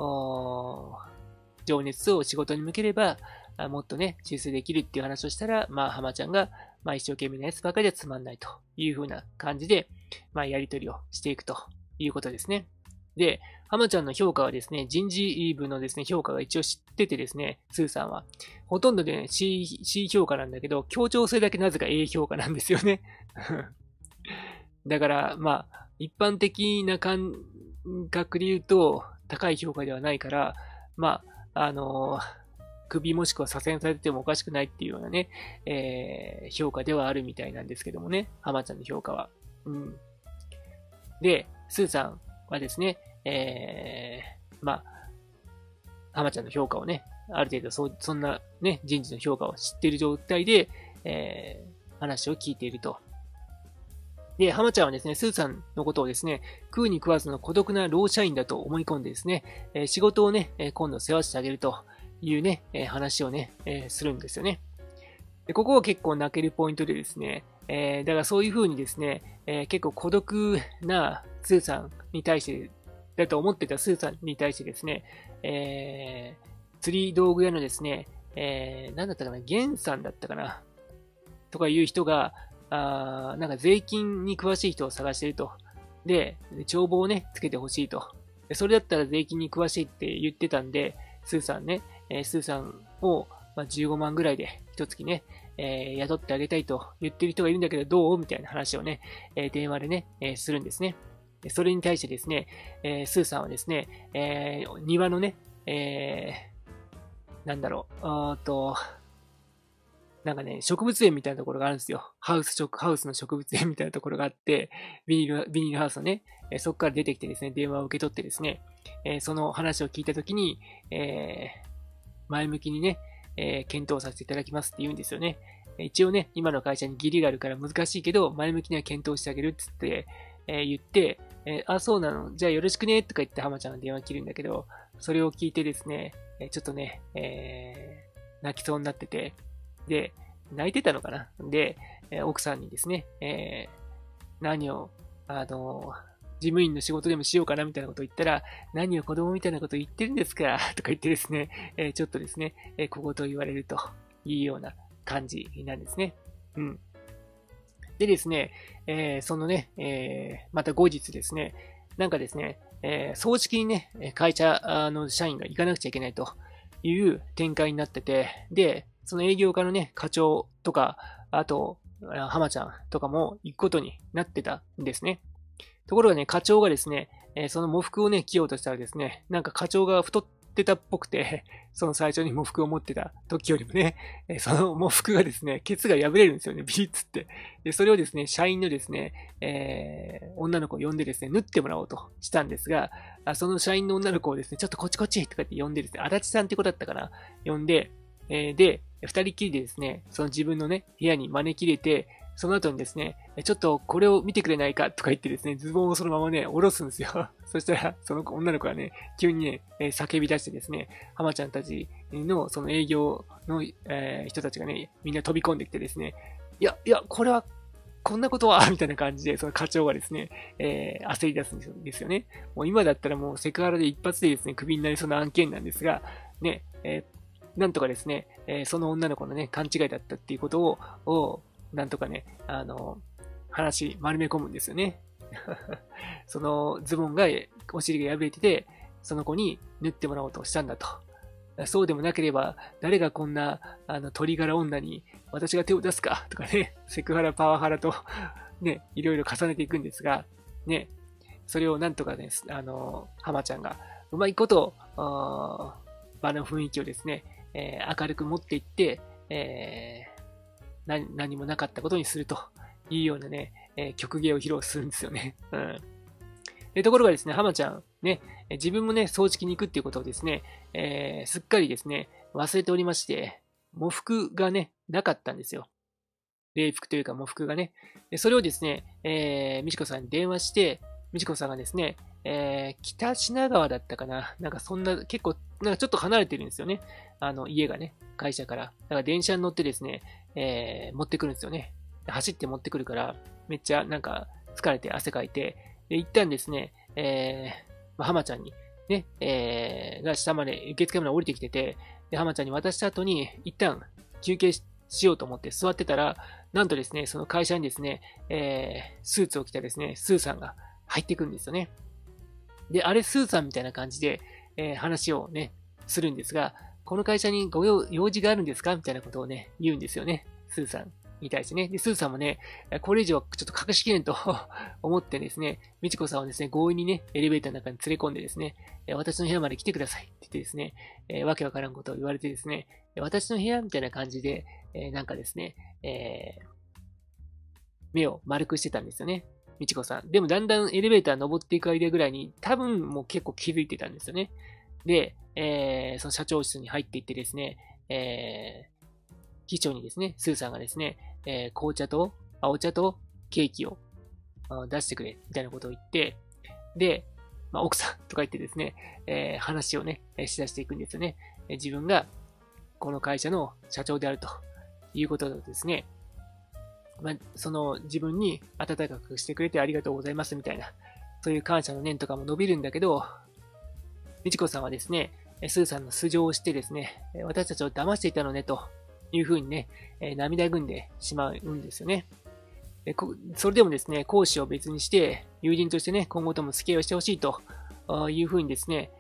情熱を仕事に向ければ、もっとね、修正できるっていう話をしたら、浜ちゃんが、一生懸命なやつばかりはつまんないという風な感じで、やりとりをしていくということですね。で、浜ちゃんの評価はですね、人事部のですね、評価が一応知っててですね、スーさんは。ほとんどでね、C 評価なんだけど、協調性だけなぜか A 評価なんですよね。だから、一般的な感覚で言うと、高い評価ではないから、首もしくは左遷されててもおかしくないっていうようなね、評価ではあるみたいなんですけどもね、浜ちゃんの評価は。で、スーさんはですね、浜ちゃんの評価をね、ある程度そんなね、人事の評価を知っている状態で、話を聞いていると。で、浜ちゃんはですね、スーさんのことをですね、食うに食わずの孤独な老社員だと思い込んでですね、仕事をね、今度世話してあげるというね、話をね、するんですよね。で、ここは結構泣けるポイントでですね、だからそういう風にですね、結構孤独なスーさんに対して、だと思ってたスーさんに対してですね、釣り道具屋のですね、なんだったかな、ゲンさんだったかな、とかいう人が、なんか税金に詳しい人を探していると。で、帳簿をね、つけてほしいと。それだったら税金に詳しいって言ってたんで、スーさんね、スーさんを、15万ぐらいで一月ね、雇ってあげたいと言ってる人がいるんだけどどうみたいな話をね、電話でね、するんですね。それに対してですね、スーさんはですね、庭のね、なんだろう、なんかね、植物園みたいなところがあるんですよ。ハウスの植物園みたいなところがあって、ビニールハウスのね、そこから出てきてですね、電話を受け取ってですね、その話を聞いたときに、前向きにね、検討させていただきますって言うんですよね。一応ね、今の会社に義理があるから難しいけど、前向きには検討してあげるって言って、そうなの、じゃあよろしくね、とか言って浜ちゃんが電話切るんだけど、それを聞いてですね、ちょっとね、泣きそうになってて、で、泣いてたのかなで、奥さんにですね、何を、事務員の仕事でもしようかなみたいなことを言ったら、何を子供みたいなことを言ってるんですかとか言ってですね、ちょっとですね、小言を言われるというような感じなんですね。うん。でですね、そのね、また後日ですね、なんかですね、葬式にね、会社の社員が行かなくちゃいけないという展開になってて、で、その営業課のね、課長とか、あと、浜ちゃんとかも行くことになってたんですね。ところがね、課長がですね、その喪服をね、着ようとしたらですね、なんか課長が太ってたっぽくて、その最初に喪服を持ってた時よりもね、その喪服がですね、ケツが破れるんですよね、ビリッつって。で、それをですね、社員のですね、女の子を呼んでですね、縫ってもらおうとしたんですが、その社員の女の子をですね、ちょっとこっちこっちとかって呼んでですね、足立さんって子だったかな、呼んで、で、二人きりでですね、その自分のね、部屋に招き入れて、その後にですね、ちょっとこれを見てくれないかとか言ってですね、ズボンをそのままね、下ろすんですよ。そしたら、その女の子がね、急にね、叫び出してですね、浜ちゃんたちのその営業の、人たちがね、みんな飛び込んできてですね、いや、これは、こんなことはみたいな感じで、その課長がですね、焦り出すんですよね。もう今だったらもうセクハラで一発でですね、クビになりそうな案件なんですが、ね、なんとかですね、その女の子のね、勘違いだったっていうことをなんとかね、話丸め込むんですよね。そのズボンが、お尻が破れてて、その子に縫ってもらおうとしたんだと。そうでもなければ、誰がこんな、鳥柄女に私が手を出すかとかね、セクハラ、パワハラと、ね、いろいろ重ねていくんですが、ね、それをなんとかね、浜ちゃんがうまいこと、場の雰囲気をですね、明るく持っていって、何もなかったことにするというようなね、曲芸を披露するんですよね。うん。で、ところがですね、浜ちゃん、ね、自分もね、葬式に行くっていうことをですね、すっかりですね、忘れておりまして、喪服がね、なかったんですよ。礼服というか喪服がね。でそれをですね、美智子さんに電話して、美智子さんがですね、北品川だったかな。なんかそんな、結構、なんかちょっと離れてるんですよね。 家がね、会社から。だから電車に乗ってですね、持ってくるんですよね。走って持ってくるから、めっちゃなんか疲れて汗かいて、で、一旦ですね、浜ちゃんに、ね、が下まで、受付まで降りてきてて、で、浜ちゃんに渡した後に、一旦休憩しようと思って座ってたら、なんとですね、その会社にですね、スーツを着たですね、スーさんが入ってくるんですよね。で、あれスーさんみたいな感じで、話をね、するんですが、この会社に用事があるんですかみたいなことをね、言うんですよね。スーさんに対してね。で、スーさんもね、これ以上ちょっと隠しきれんと思ってですね、みちこさんをですね、強引にね、エレベーターの中に連れ込んでですね、私の部屋まで来てくださいって言ってですね、わけわからんことを言われてですね、私の部屋みたいな感じで、なんかですね、目を丸くしてたんですよね。みちこさん。でもだんだんエレベーター登っていく間ぐらいに、多分もう結構気づいてたんですよね。で、その社長室に入っていってですね、機長にですね、スーさんがですね、紅茶と青茶とケーキを出してくれ、みたいなことを言って、で、奥さんとか言ってですね、話をね、しだしていくんですよね。自分がこの会社の社長であるということでですね、その自分に温かくしてくれてありがとうございますみたいな、そういう感謝の念とかも伸びるんだけど、みちこさんはですね、スーさんの素性を知ってですね、私たちを騙していたのねというふうにね、涙ぐんでしまうんですよね。それでもですね、講師を別にして、友人としてね、今後とも付き合いをしてほしいというふうにですね、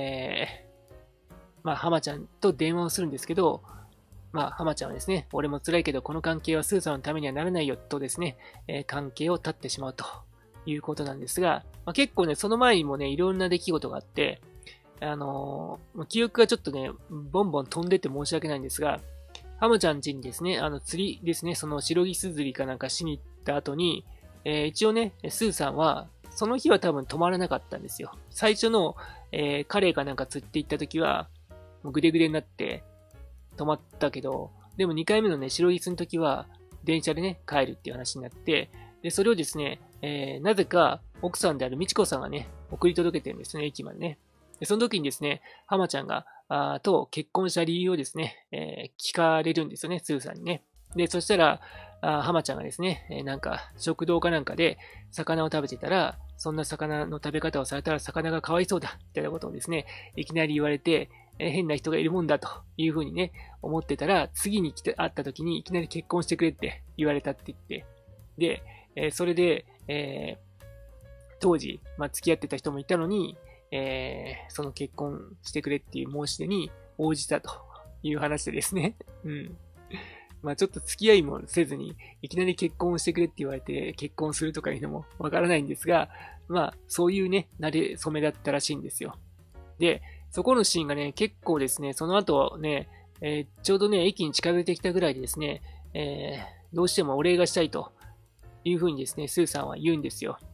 浜ちゃんと電話をするんですけど、浜ちゃんはですね、俺も辛いけど、この関係はスーさんのためにはならないよとですね、関係を断ってしまうということなんですが、結構ね、その前にもね、いろんな出来事があって、記憶がちょっとね、ボンボン飛んでて申し訳ないんですが、浜ちゃん家にですね、釣りですね、その白ギス釣りかなんかしに行った後に、一応ね、スーさんは、その日は多分泊まらなかったんですよ。最初の、カレイかなんか釣って行った時は、もうグデグデになって泊まったけど、でも2回目のね、白ギスの時は、電車でね、帰るっていう話になって、で、それをですね、なぜか奥さんであるみちこさんがね、送り届けてるんですね、駅までね。で、その時にですね、浜ちゃんが、と結婚した理由をですね、聞かれるんですよね、スーさんにね。で、そしたら、浜ちゃんがですね、なんか、食堂かなんかで魚を食べてたら、そんな魚の食べ方をされたら魚がかわいそうだ、みたいなことをですね、いきなり言われて、変な人がいるもんだというふうにね、思ってたら、次に会った時にいきなり結婚してくれって言われたって言って、で、それで、当時、付き合ってた人もいたのに、その結婚してくれっていう申し出に応じたという話でですね。うん。ちょっと付き合いもせずに、いきなり結婚してくれって言われて結婚するとかいうのもわからないんですが、そういうね、慣れ初めだったらしいんですよ。で、そこのシーンがね、結構ですね、その後ね、ちょうどね、駅に近づいてきたぐらいでですね、どうしてもお礼がしたいというふうにですね、スーさんは言うんですよ。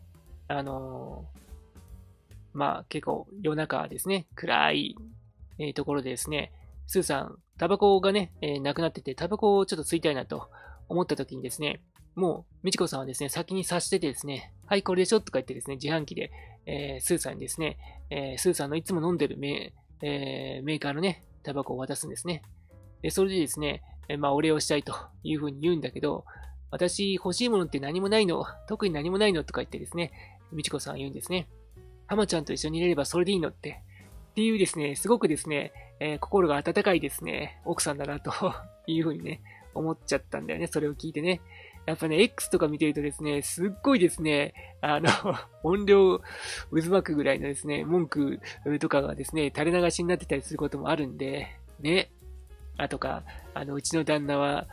結構夜中ですね、暗い、ところでですね、スーさん、タバコがね、なくなってて、タバコをちょっと吸いたいなと思った時にですね、もう、みちこさんはですね、先に察しててですね、はい、これでしょとか言ってですね、自販機で、スーさんにですね、スーさんのいつも飲んでるメーカーのね、タバコを渡すんですね。で、それでですね、お礼をしたいというふうに言うんだけど、私欲しいものって何もないの、特に何もないのとか言ってですね、みちこさんは言うんですね。浜ちゃんと一緒にいれればそれでいいのっていうですね、すごくですね、心が温かいですね、奥さんだなというふうにね、思っちゃったんだよね、それを聞いてね。やっぱね、X とか見てるとですね、すっごいですね、音量渦巻くぐらいのですね、文句とかがですね、垂れ流しになってたりすることもあるんで、ね。とか、うちの旦那は、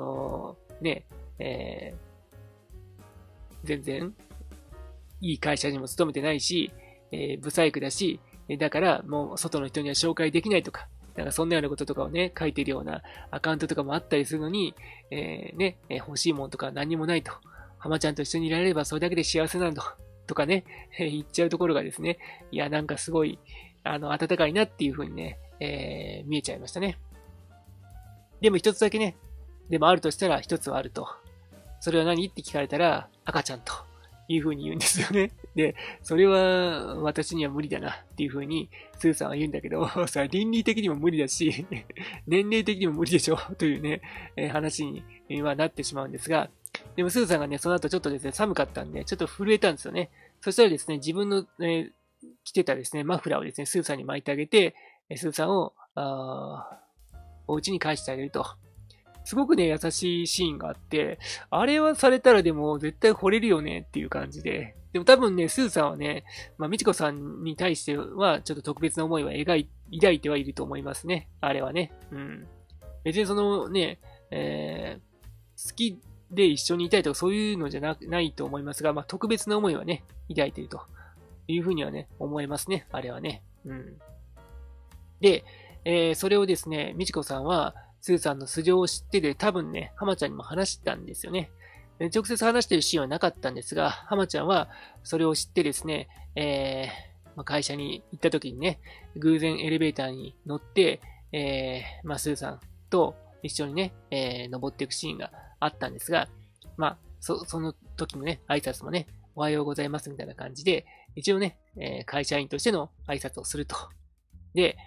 全然、いい会社にも勤めてないし、不細工だし、だからもう外の人には紹介できないとか、そんなようなこととかをね、書いてるようなアカウントとかもあったりするのに、欲しいもんとか何にもないと。浜ちゃんと一緒にいられればそれだけで幸せなんだとかね、言っちゃうところがですね、いや、なんかすごい、温かいなっていう風にね、見えちゃいましたね。でも一つだけね、でもあるとしたら一つはあると。それは何って聞かれたら、赤ちゃんというふうに言うんですよね。で、それは私には無理だなっていうふうにスーさんは言うんだけど、さ、倫理的にも無理だし、年齢的にも無理でしょというね、話にはなってしまうんですが、でもスーさんがね、その後ちょっとですね、寒かったんで、ちょっと震えたんですよね。そしたらですね、自分の、着てたですね、マフラーをですね、スーさんに巻いてあげて、スーさんを、お家に帰してあげると。すごくね、優しいシーンがあって、あれはされたらでも絶対惚れるよねっていう感じで。でも多分ね、スーさんはね、みちこさんに対してはちょっと特別な思いは抱いてはいると思いますね。あれはね。うん。別にそのね、好きで一緒にいたいとかそういうのじゃないと思いますが、特別な思いはね、抱いているというふうにはね、思えますね。あれはね。うん。で、それをですね、みちこさんは、スーさんの素性を知ってて、多分ね、浜ちゃんにも話したんですよね。直接話してるシーンはなかったんですが、浜ちゃんはそれを知ってですね、会社に行った時にね、偶然エレベーターに乗って、スーさんと一緒にね、登っていくシーンがあったんですが、その時のね、挨拶もね、おはようございますみたいな感じで、一応ね、会社員としての挨拶をすると。で、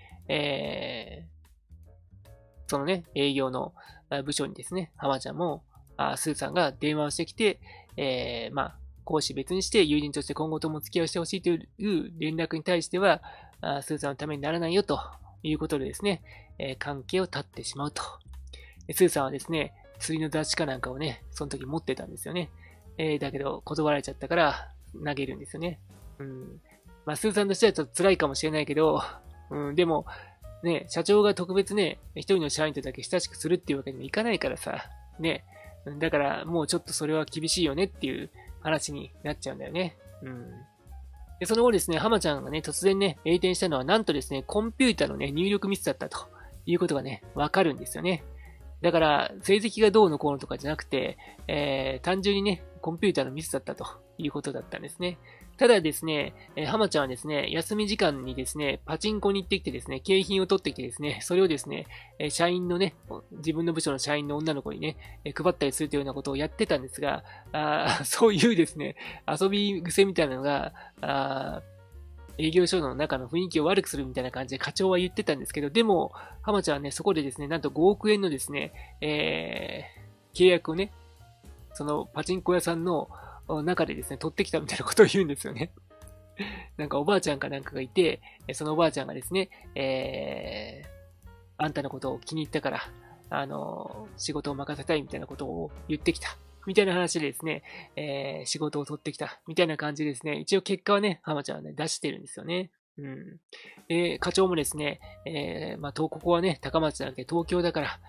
そのね、営業の部署にですね、浜ちゃんも、スーさんが電話をしてきて、講師別にして友人として今後とも付き合いをしてほしいという連絡に対しては、スーさんのためにならないよということでですね、関係を断ってしまうと。スーさんはですね、釣りの雑誌かなんかをね、その時持ってたんですよね。だけど断られちゃったから投げるんですよね。うん。スーさんとしてはちょっと辛いかもしれないけど、うん、でも、ね、社長が特別ね、一人の社員とだけ親しくするっていうわけにもいかないからさ、ね。だからもうちょっとそれは厳しいよねっていう話になっちゃうんだよね。うん。で、その後ですね、浜ちゃんがね、突然ね、栄転したのはなんとですね、コンピューターのね、入力ミスだったということがね、わかるんですよね。だから、成績がどうのこうのとかじゃなくて、単純にね、コンピューターのミスだったということだったんですね。ただですね、浜ちゃんはですね、休み時間にですね、パチンコに行ってきてですね、景品を取ってきてですね、それをですね、社員のね、自分の部署の社員の女の子にね、配ったりするというようなことをやってたんですが、そういうですね、遊び癖みたいなのが、営業所の中の雰囲気を悪くするみたいな感じで課長は言ってたんですけど、でも、浜ちゃんはね、そこでですね、なんと5億円のですね、契約をね、そのパチンコ屋さんの中でですね、取ってきたみたいなことを言うんですよね。なんかおばあちゃんかなんかがいて、そのおばあちゃんがですね、あんたのことを気に入ったから、仕事を任せたいみたいなことを言ってきた。みたいな話でですね、仕事を取ってきた。みたいな感じでですね、一応結果はね、浜ちゃんはね、出してるんですよね。うん。課長もですね、ここはね、高松じゃなくて東京だから、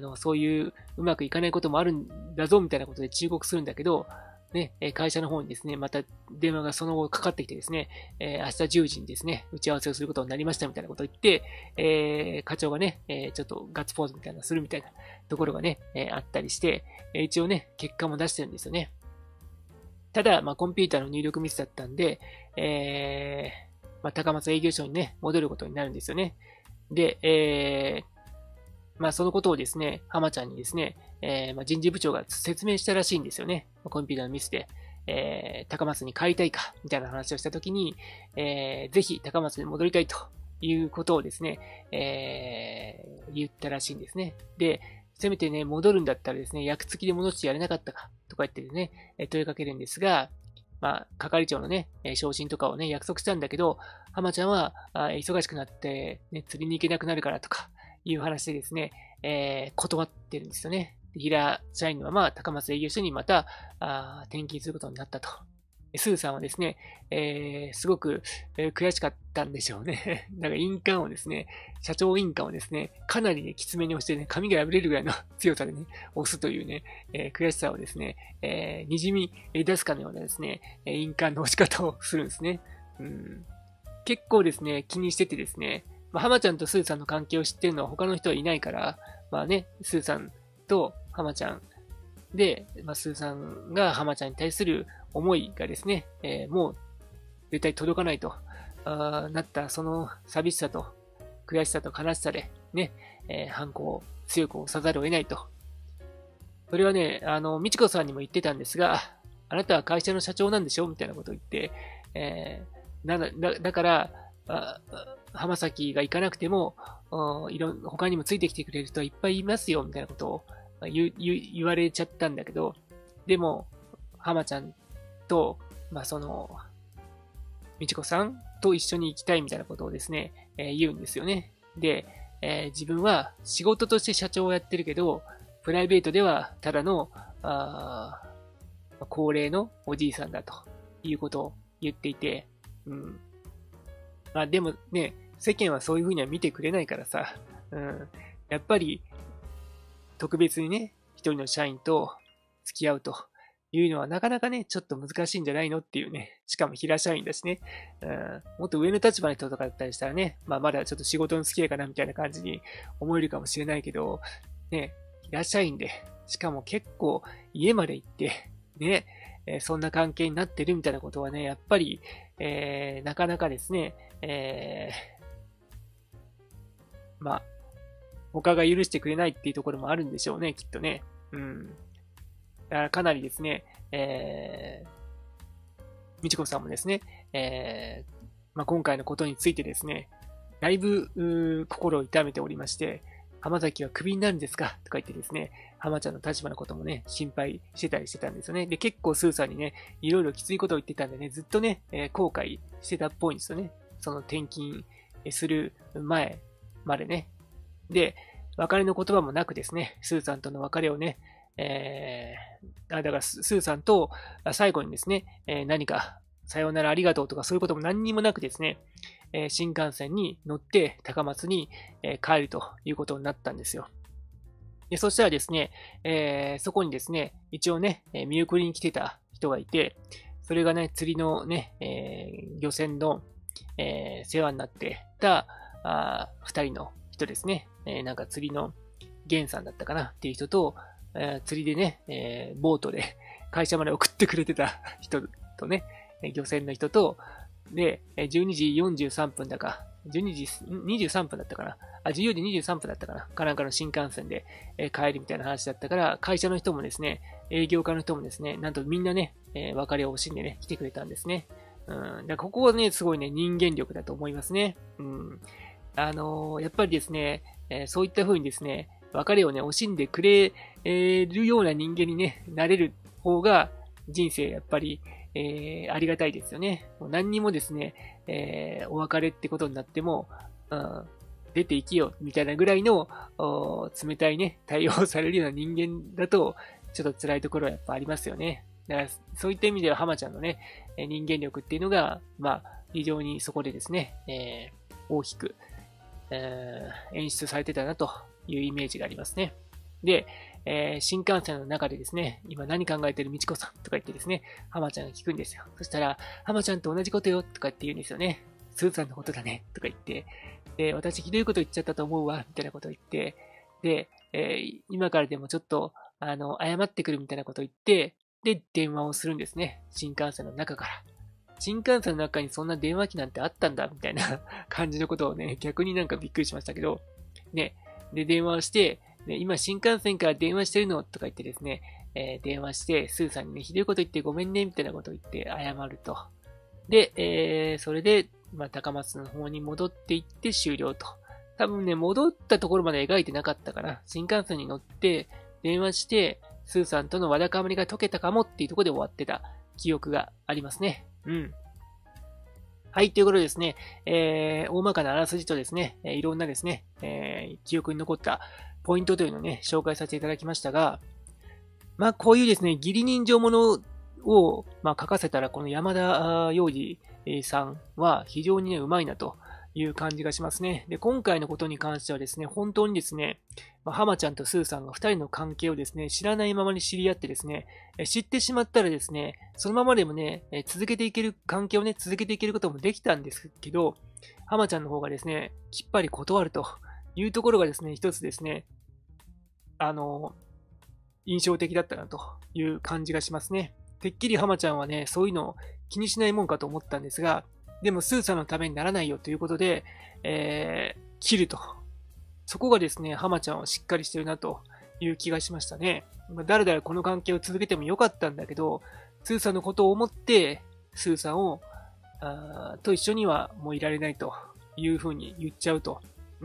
そういううまくいかないこともあるんだぞ、みたいなことで忠告するんだけど、ね、会社の方にですね、また電話がその後かかってきてですね、明日10時にですね、打ち合わせをすることになりましたみたいなことを言って、課長がね、ちょっとガッツポーズみたいなのするみたいなところがね、あったりして、一応ね、結果も出してるんですよね。ただ、コンピューターの入力ミスだったんで、高松営業所にね、戻ることになるんですよね。で、そのことをですね、浜ちゃんにですね、人事部長が説明したらしいんですよね。コンピューターのミスで、高松に帰りたいか、みたいな話をしたときに、ぜひ高松に戻りたいということをですね、言ったらしいんですね。で、せめてね、戻るんだったらですね、役付きで戻してやれなかったか、とか言ってね、問いかけるんですが、係長のね、昇進とかをね、約束したんだけど、浜ちゃんは、忙しくなって、ね、釣りに行けなくなるからとか、いう話でですね、断ってるんですよね。平社員は高松営業所にまた転勤することになったと。スーさんはですね、すごく、悔しかったんでしょうね。だから印鑑をですね、社長印鑑をですね、かなりね、きつめに押してね、紙が破れるぐらいの強さでね、押すというね、悔しさをですね、にじみ出すかのようなですね、印鑑の押し方をするんですね。うん、結構ですね、気にしててですね、浜ちゃんとスーさんの関係を知ってるのは他の人はいないから、スーさんと浜ちゃんで、スーさんが浜ちゃんに対する思いがですね、もう絶対届かないとなったその寂しさと悔しさと悲しさでね、反抗を強く押さざるを得ないと。それはね、みちこさんにも言ってたんですが、 あなたは会社の社長なんでしょみたいなことを言って、だから、浜崎が行かなくても、他にもついてきてくれる人はいっぱいいますよ、みたいなことを言われちゃったんだけど、でも、浜ちゃんと、みちこさんと一緒に行きたいみたいなことをですね、言うんですよね。で、自分は仕事として社長をやってるけど、プライベートではただの、高齢のおじいさんだということを言っていて、でもね、世間はそういう風には見てくれないからさ、やっぱり特別にね、一人の社員と付き合うというのはなかなかね、ちょっと難しいんじゃないのっていうね、しかも平社員だしね、もっと上の立場の人とかだったりしたらね、まだちょっと仕事の付き合いかなみたいな感じに思えるかもしれないけど、ね、平社員で、しかも結構家まで行って、ね、そんな関係になってるみたいなことはね、やっぱり、なかなかですね、他が許してくれないっていうところもあるんでしょうね、きっとね。だからかなりですね、みちこさんもですね、今回のことについてですね、だいぶ心を痛めておりまして、浜崎はクビになるんですかとか言ってですね、浜ちゃんの立場のこともね、心配してたりしてたんですよね。で、結構スーさんにね、いろいろきついことを言ってたんでね、ずっとね、後悔してたっぽいんですよね。その転勤する前までね。で、別れの言葉もなくですね、スーさんとの別れをね、だからスーさんと最後にですね、何かさようならありがとうとかそういうことも何にもなくですね、新幹線に乗って高松に帰るということになったんですよ。でそしたらですね、そこにですね、一応ね、見送りに来てた人がいて、それがね、釣りのね、漁船の、世話になってた2人の人ですね。なんか釣りの源さんだったかなっていう人と、釣りでね、ボートで会社まで送ってくれてた人とね、漁船の人と、で、12時43分だか、12時23分だったかな。14時23分だったかな。かなんかの新幹線で、帰るみたいな話だったから、会社の人もですね、営業家の人もですね、なんとみんなね、別れを惜しんでね、来てくれたんですね。ここはね、すごいね、人間力だと思いますね。やっぱりですね、そういった風にですね、別れをね、惜しんでくれるような人間にね、なれる方が、人生やっぱり、ありがたいですよね。もう何にもですね、お別れってことになっても、出ていきよ、みたいなぐらいの、冷たいね、対応されるような人間だと、ちょっと辛いところはやっぱありますよね。だから、そういった意味では浜ちゃんのね、人間力っていうのが、非常にそこでですね、大きく、演出されてたなというイメージがありますね。で、新幹線の中でですね、今何考えてるみちこさんとか言ってですね、浜ちゃんが聞くんですよ。そしたら、浜ちゃんと同じことよとかって言うんですよね。スーさんのことだねとか言って、で、私ひどいこと言っちゃったと思うわ、みたいなことを言って、で、今からでもちょっと、謝ってくるみたいなことを言って、で、電話をするんですね。新幹線の中から。新幹線の中にそんな電話機なんてあったんだ、みたいな感じのことをね、逆になんかびっくりしましたけど、ね、で、電話をして、ね、今新幹線から電話してるのとか言ってですね、電話して、スーさんにね、ひどいこと言ってごめんね、みたいなことを言って謝ると。で、それで、高松の方に戻っていって終了と。多分ね、戻ったところまで描いてなかったかな。新幹線に乗って、電話して、スーさんとのわだかまりが解けたかもっていうところで終わってた記憶がありますね。はい、ということでですね、大まかなあらすじとですね、いろんなですね、記憶に残ったポイントというのをね、紹介させていただきましたが、こういうですね、義理人情ものを、書かせたら、この山田洋次さんは非常にね、うまいなという感じがしますね。で、今回のことに関してはですね、本当にですね、浜ちゃんとスーさんが二人の関係をですね、知らないままに知り合ってですね、知ってしまったらですね、そのままでもね、続けていける、関係をね、続けていけることもできたんですけど、浜ちゃんの方がですね、きっぱり断るというところがですね、一つですね、印象的だったなという感じがしますね。てっきり浜ちゃんはね、そういうのを気にしないもんかと思ったんですが、でもスーさんのためにならないよということで、切ると。そこがですね、浜ちゃんはしっかりしてるなという気がしましたね。だらだらこの関係を続けてもよかったんだけど、 スーさんのことを思って、スーさんを、と一緒にはもういられないというふうに言っちゃうと。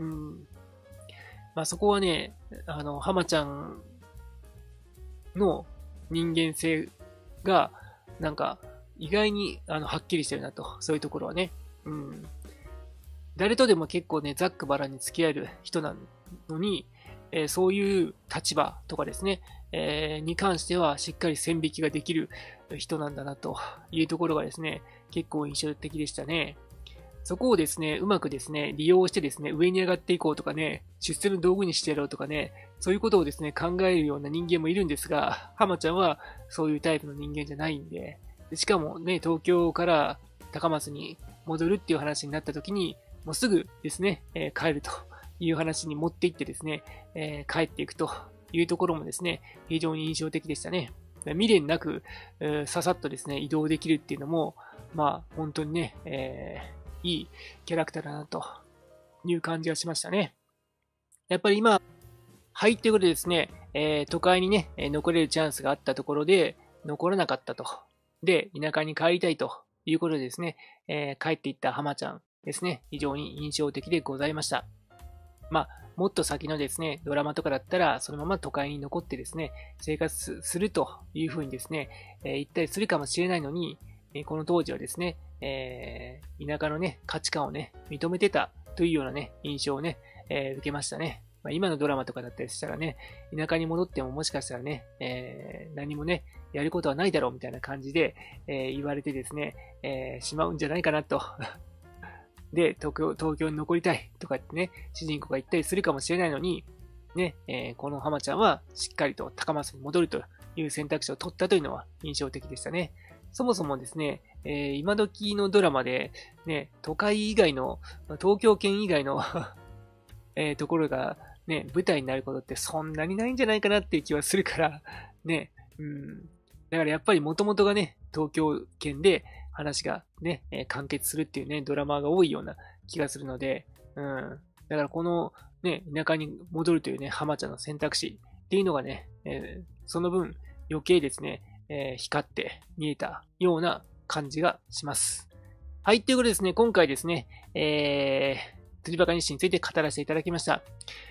まあそこはね、浜ちゃんの人間性が、なんか、意外に、はっきりしてるなと。そういうところはね。誰とでも結構ね、ざっくばらんに付き合える人なのに、そういう立場とかですね、に関してはしっかり線引きができる人なんだなというところがですね、結構印象的でしたね。そこをですね、うまくですね、利用してですね、上に上がっていこうとかね、出世の道具にしてやろうとかね、そういうことをですね、考えるような人間もいるんですが、浜ちゃんはそういうタイプの人間じゃないんで、しかもね、東京から高松に戻るっていう話になった時に、もうすぐですね、帰るという話に持っていってですね、帰っていくというところもですね、非常に印象的でしたね。未練なく、ささっとですね、移動できるっていうのも、まあ、本当にね、いいキャラクターだなという感じがしましたね。やっぱり今、はい、ということでですね、都会にね、残れるチャンスがあったところで、残らなかったと。で、田舎に帰りたいということでですね、帰っていった浜ちゃんですね、非常に印象的でございました。まあ、もっと先のですね、ドラマとかだったら、そのまま都会に残ってですね、生活するというふうにですね、言ったりするかもしれないのに、この当時はですね、田舎のね、価値観をね、認めてたというようなね、印象をね、受けましたね。まあ、今のドラマとかだったりしたらね、田舎に戻ってももしかしたらね、何もね、やることはないだろうみたいな感じで、言われてですね、しまうんじゃないかなと。で、東京に残りたいとかってね、主人公が言ったりするかもしれないのに、ね、この浜ちゃんはしっかりと高松に戻るという選択肢を取ったというのは印象的でしたね。そもそもですね、今時のドラマで、ね、都会以外の、東京圏以外のところが、ね、舞台になることってそんなにないんじゃないかなっていう気はするから、ね、だからやっぱり元々がね、東京圏で話がね、完結するっていうね、ドラマが多いような気がするので、だからこのね、田舎に戻るというね、浜ちゃんの選択肢っていうのがね、その分余計ですね、光って見えたような感じがします。はい、ということでですね、今回ですね、釣りバカ日誌について語らせていただきました。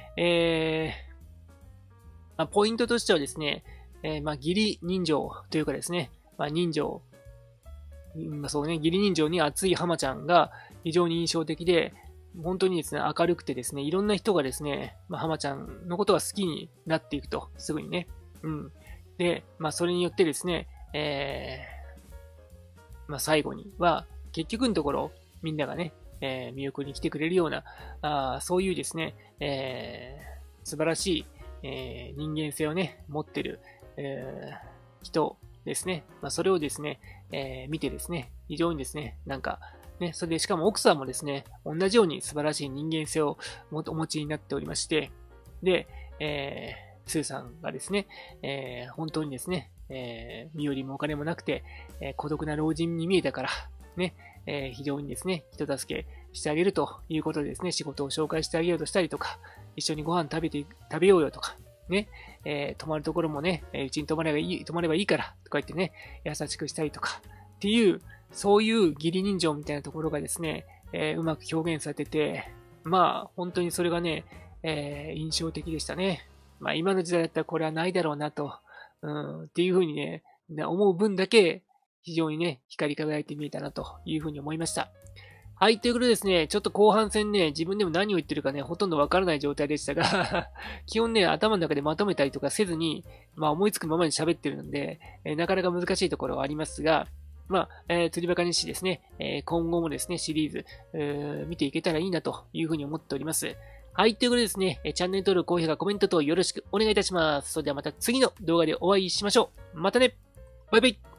ポイントとしてはですね、義理人情というかですね、人情、そうね、義理人情に熱い浜ちゃんが非常に印象的で、本当にですね、明るくてですね、いろんな人がですね、浜ちゃんのことが好きになっていくと、すぐにね。で、それによってですね、最後には、結局のところ、みんながね、見送りに来てくれるような、そういうですね、素晴らしい、人間性をね、持ってる、人ですね。それをですね、見てですね、非常にですね、なんか、ね、それでしかも奥さんもですね、同じように素晴らしい人間性をお持ちになっておりまして、で、スーさんがですね、本当にですね、身寄りもお金もなくて、孤独な老人に見えたから、ね、非常にですね、人助けしてあげるということでですね、仕事を紹介してあげようとしたりとか、一緒にご飯食べようよとか、ね、泊まるところもね、うちに泊まればいいからとか言ってね、優しくしたりとか、っていう、そういう義理人情みたいなところがですね、うまく表現されてて、本当にそれがね、印象的でしたね。今の時代だったらこれはないだろうなと、っていうふうにね、思う分だけ、非常にね、光り輝いて見えたなというふうに思いました。はい、ということでですね、ちょっと後半戦ね、自分でも何を言ってるかね、ほとんどわからない状態でしたが、基本ね、頭の中でまとめたりとかせずに、思いつくままに喋ってるので、なかなか難しいところはありますが、釣りバカ日誌ですね、今後もですね、シリーズ、見ていけたらいいなというふうに思っております。はい、ということでですね、チャンネル登録、高評価、コメント等よろしくお願いいたします。それではまた次の動画でお会いしましょう。またね、バイバイ。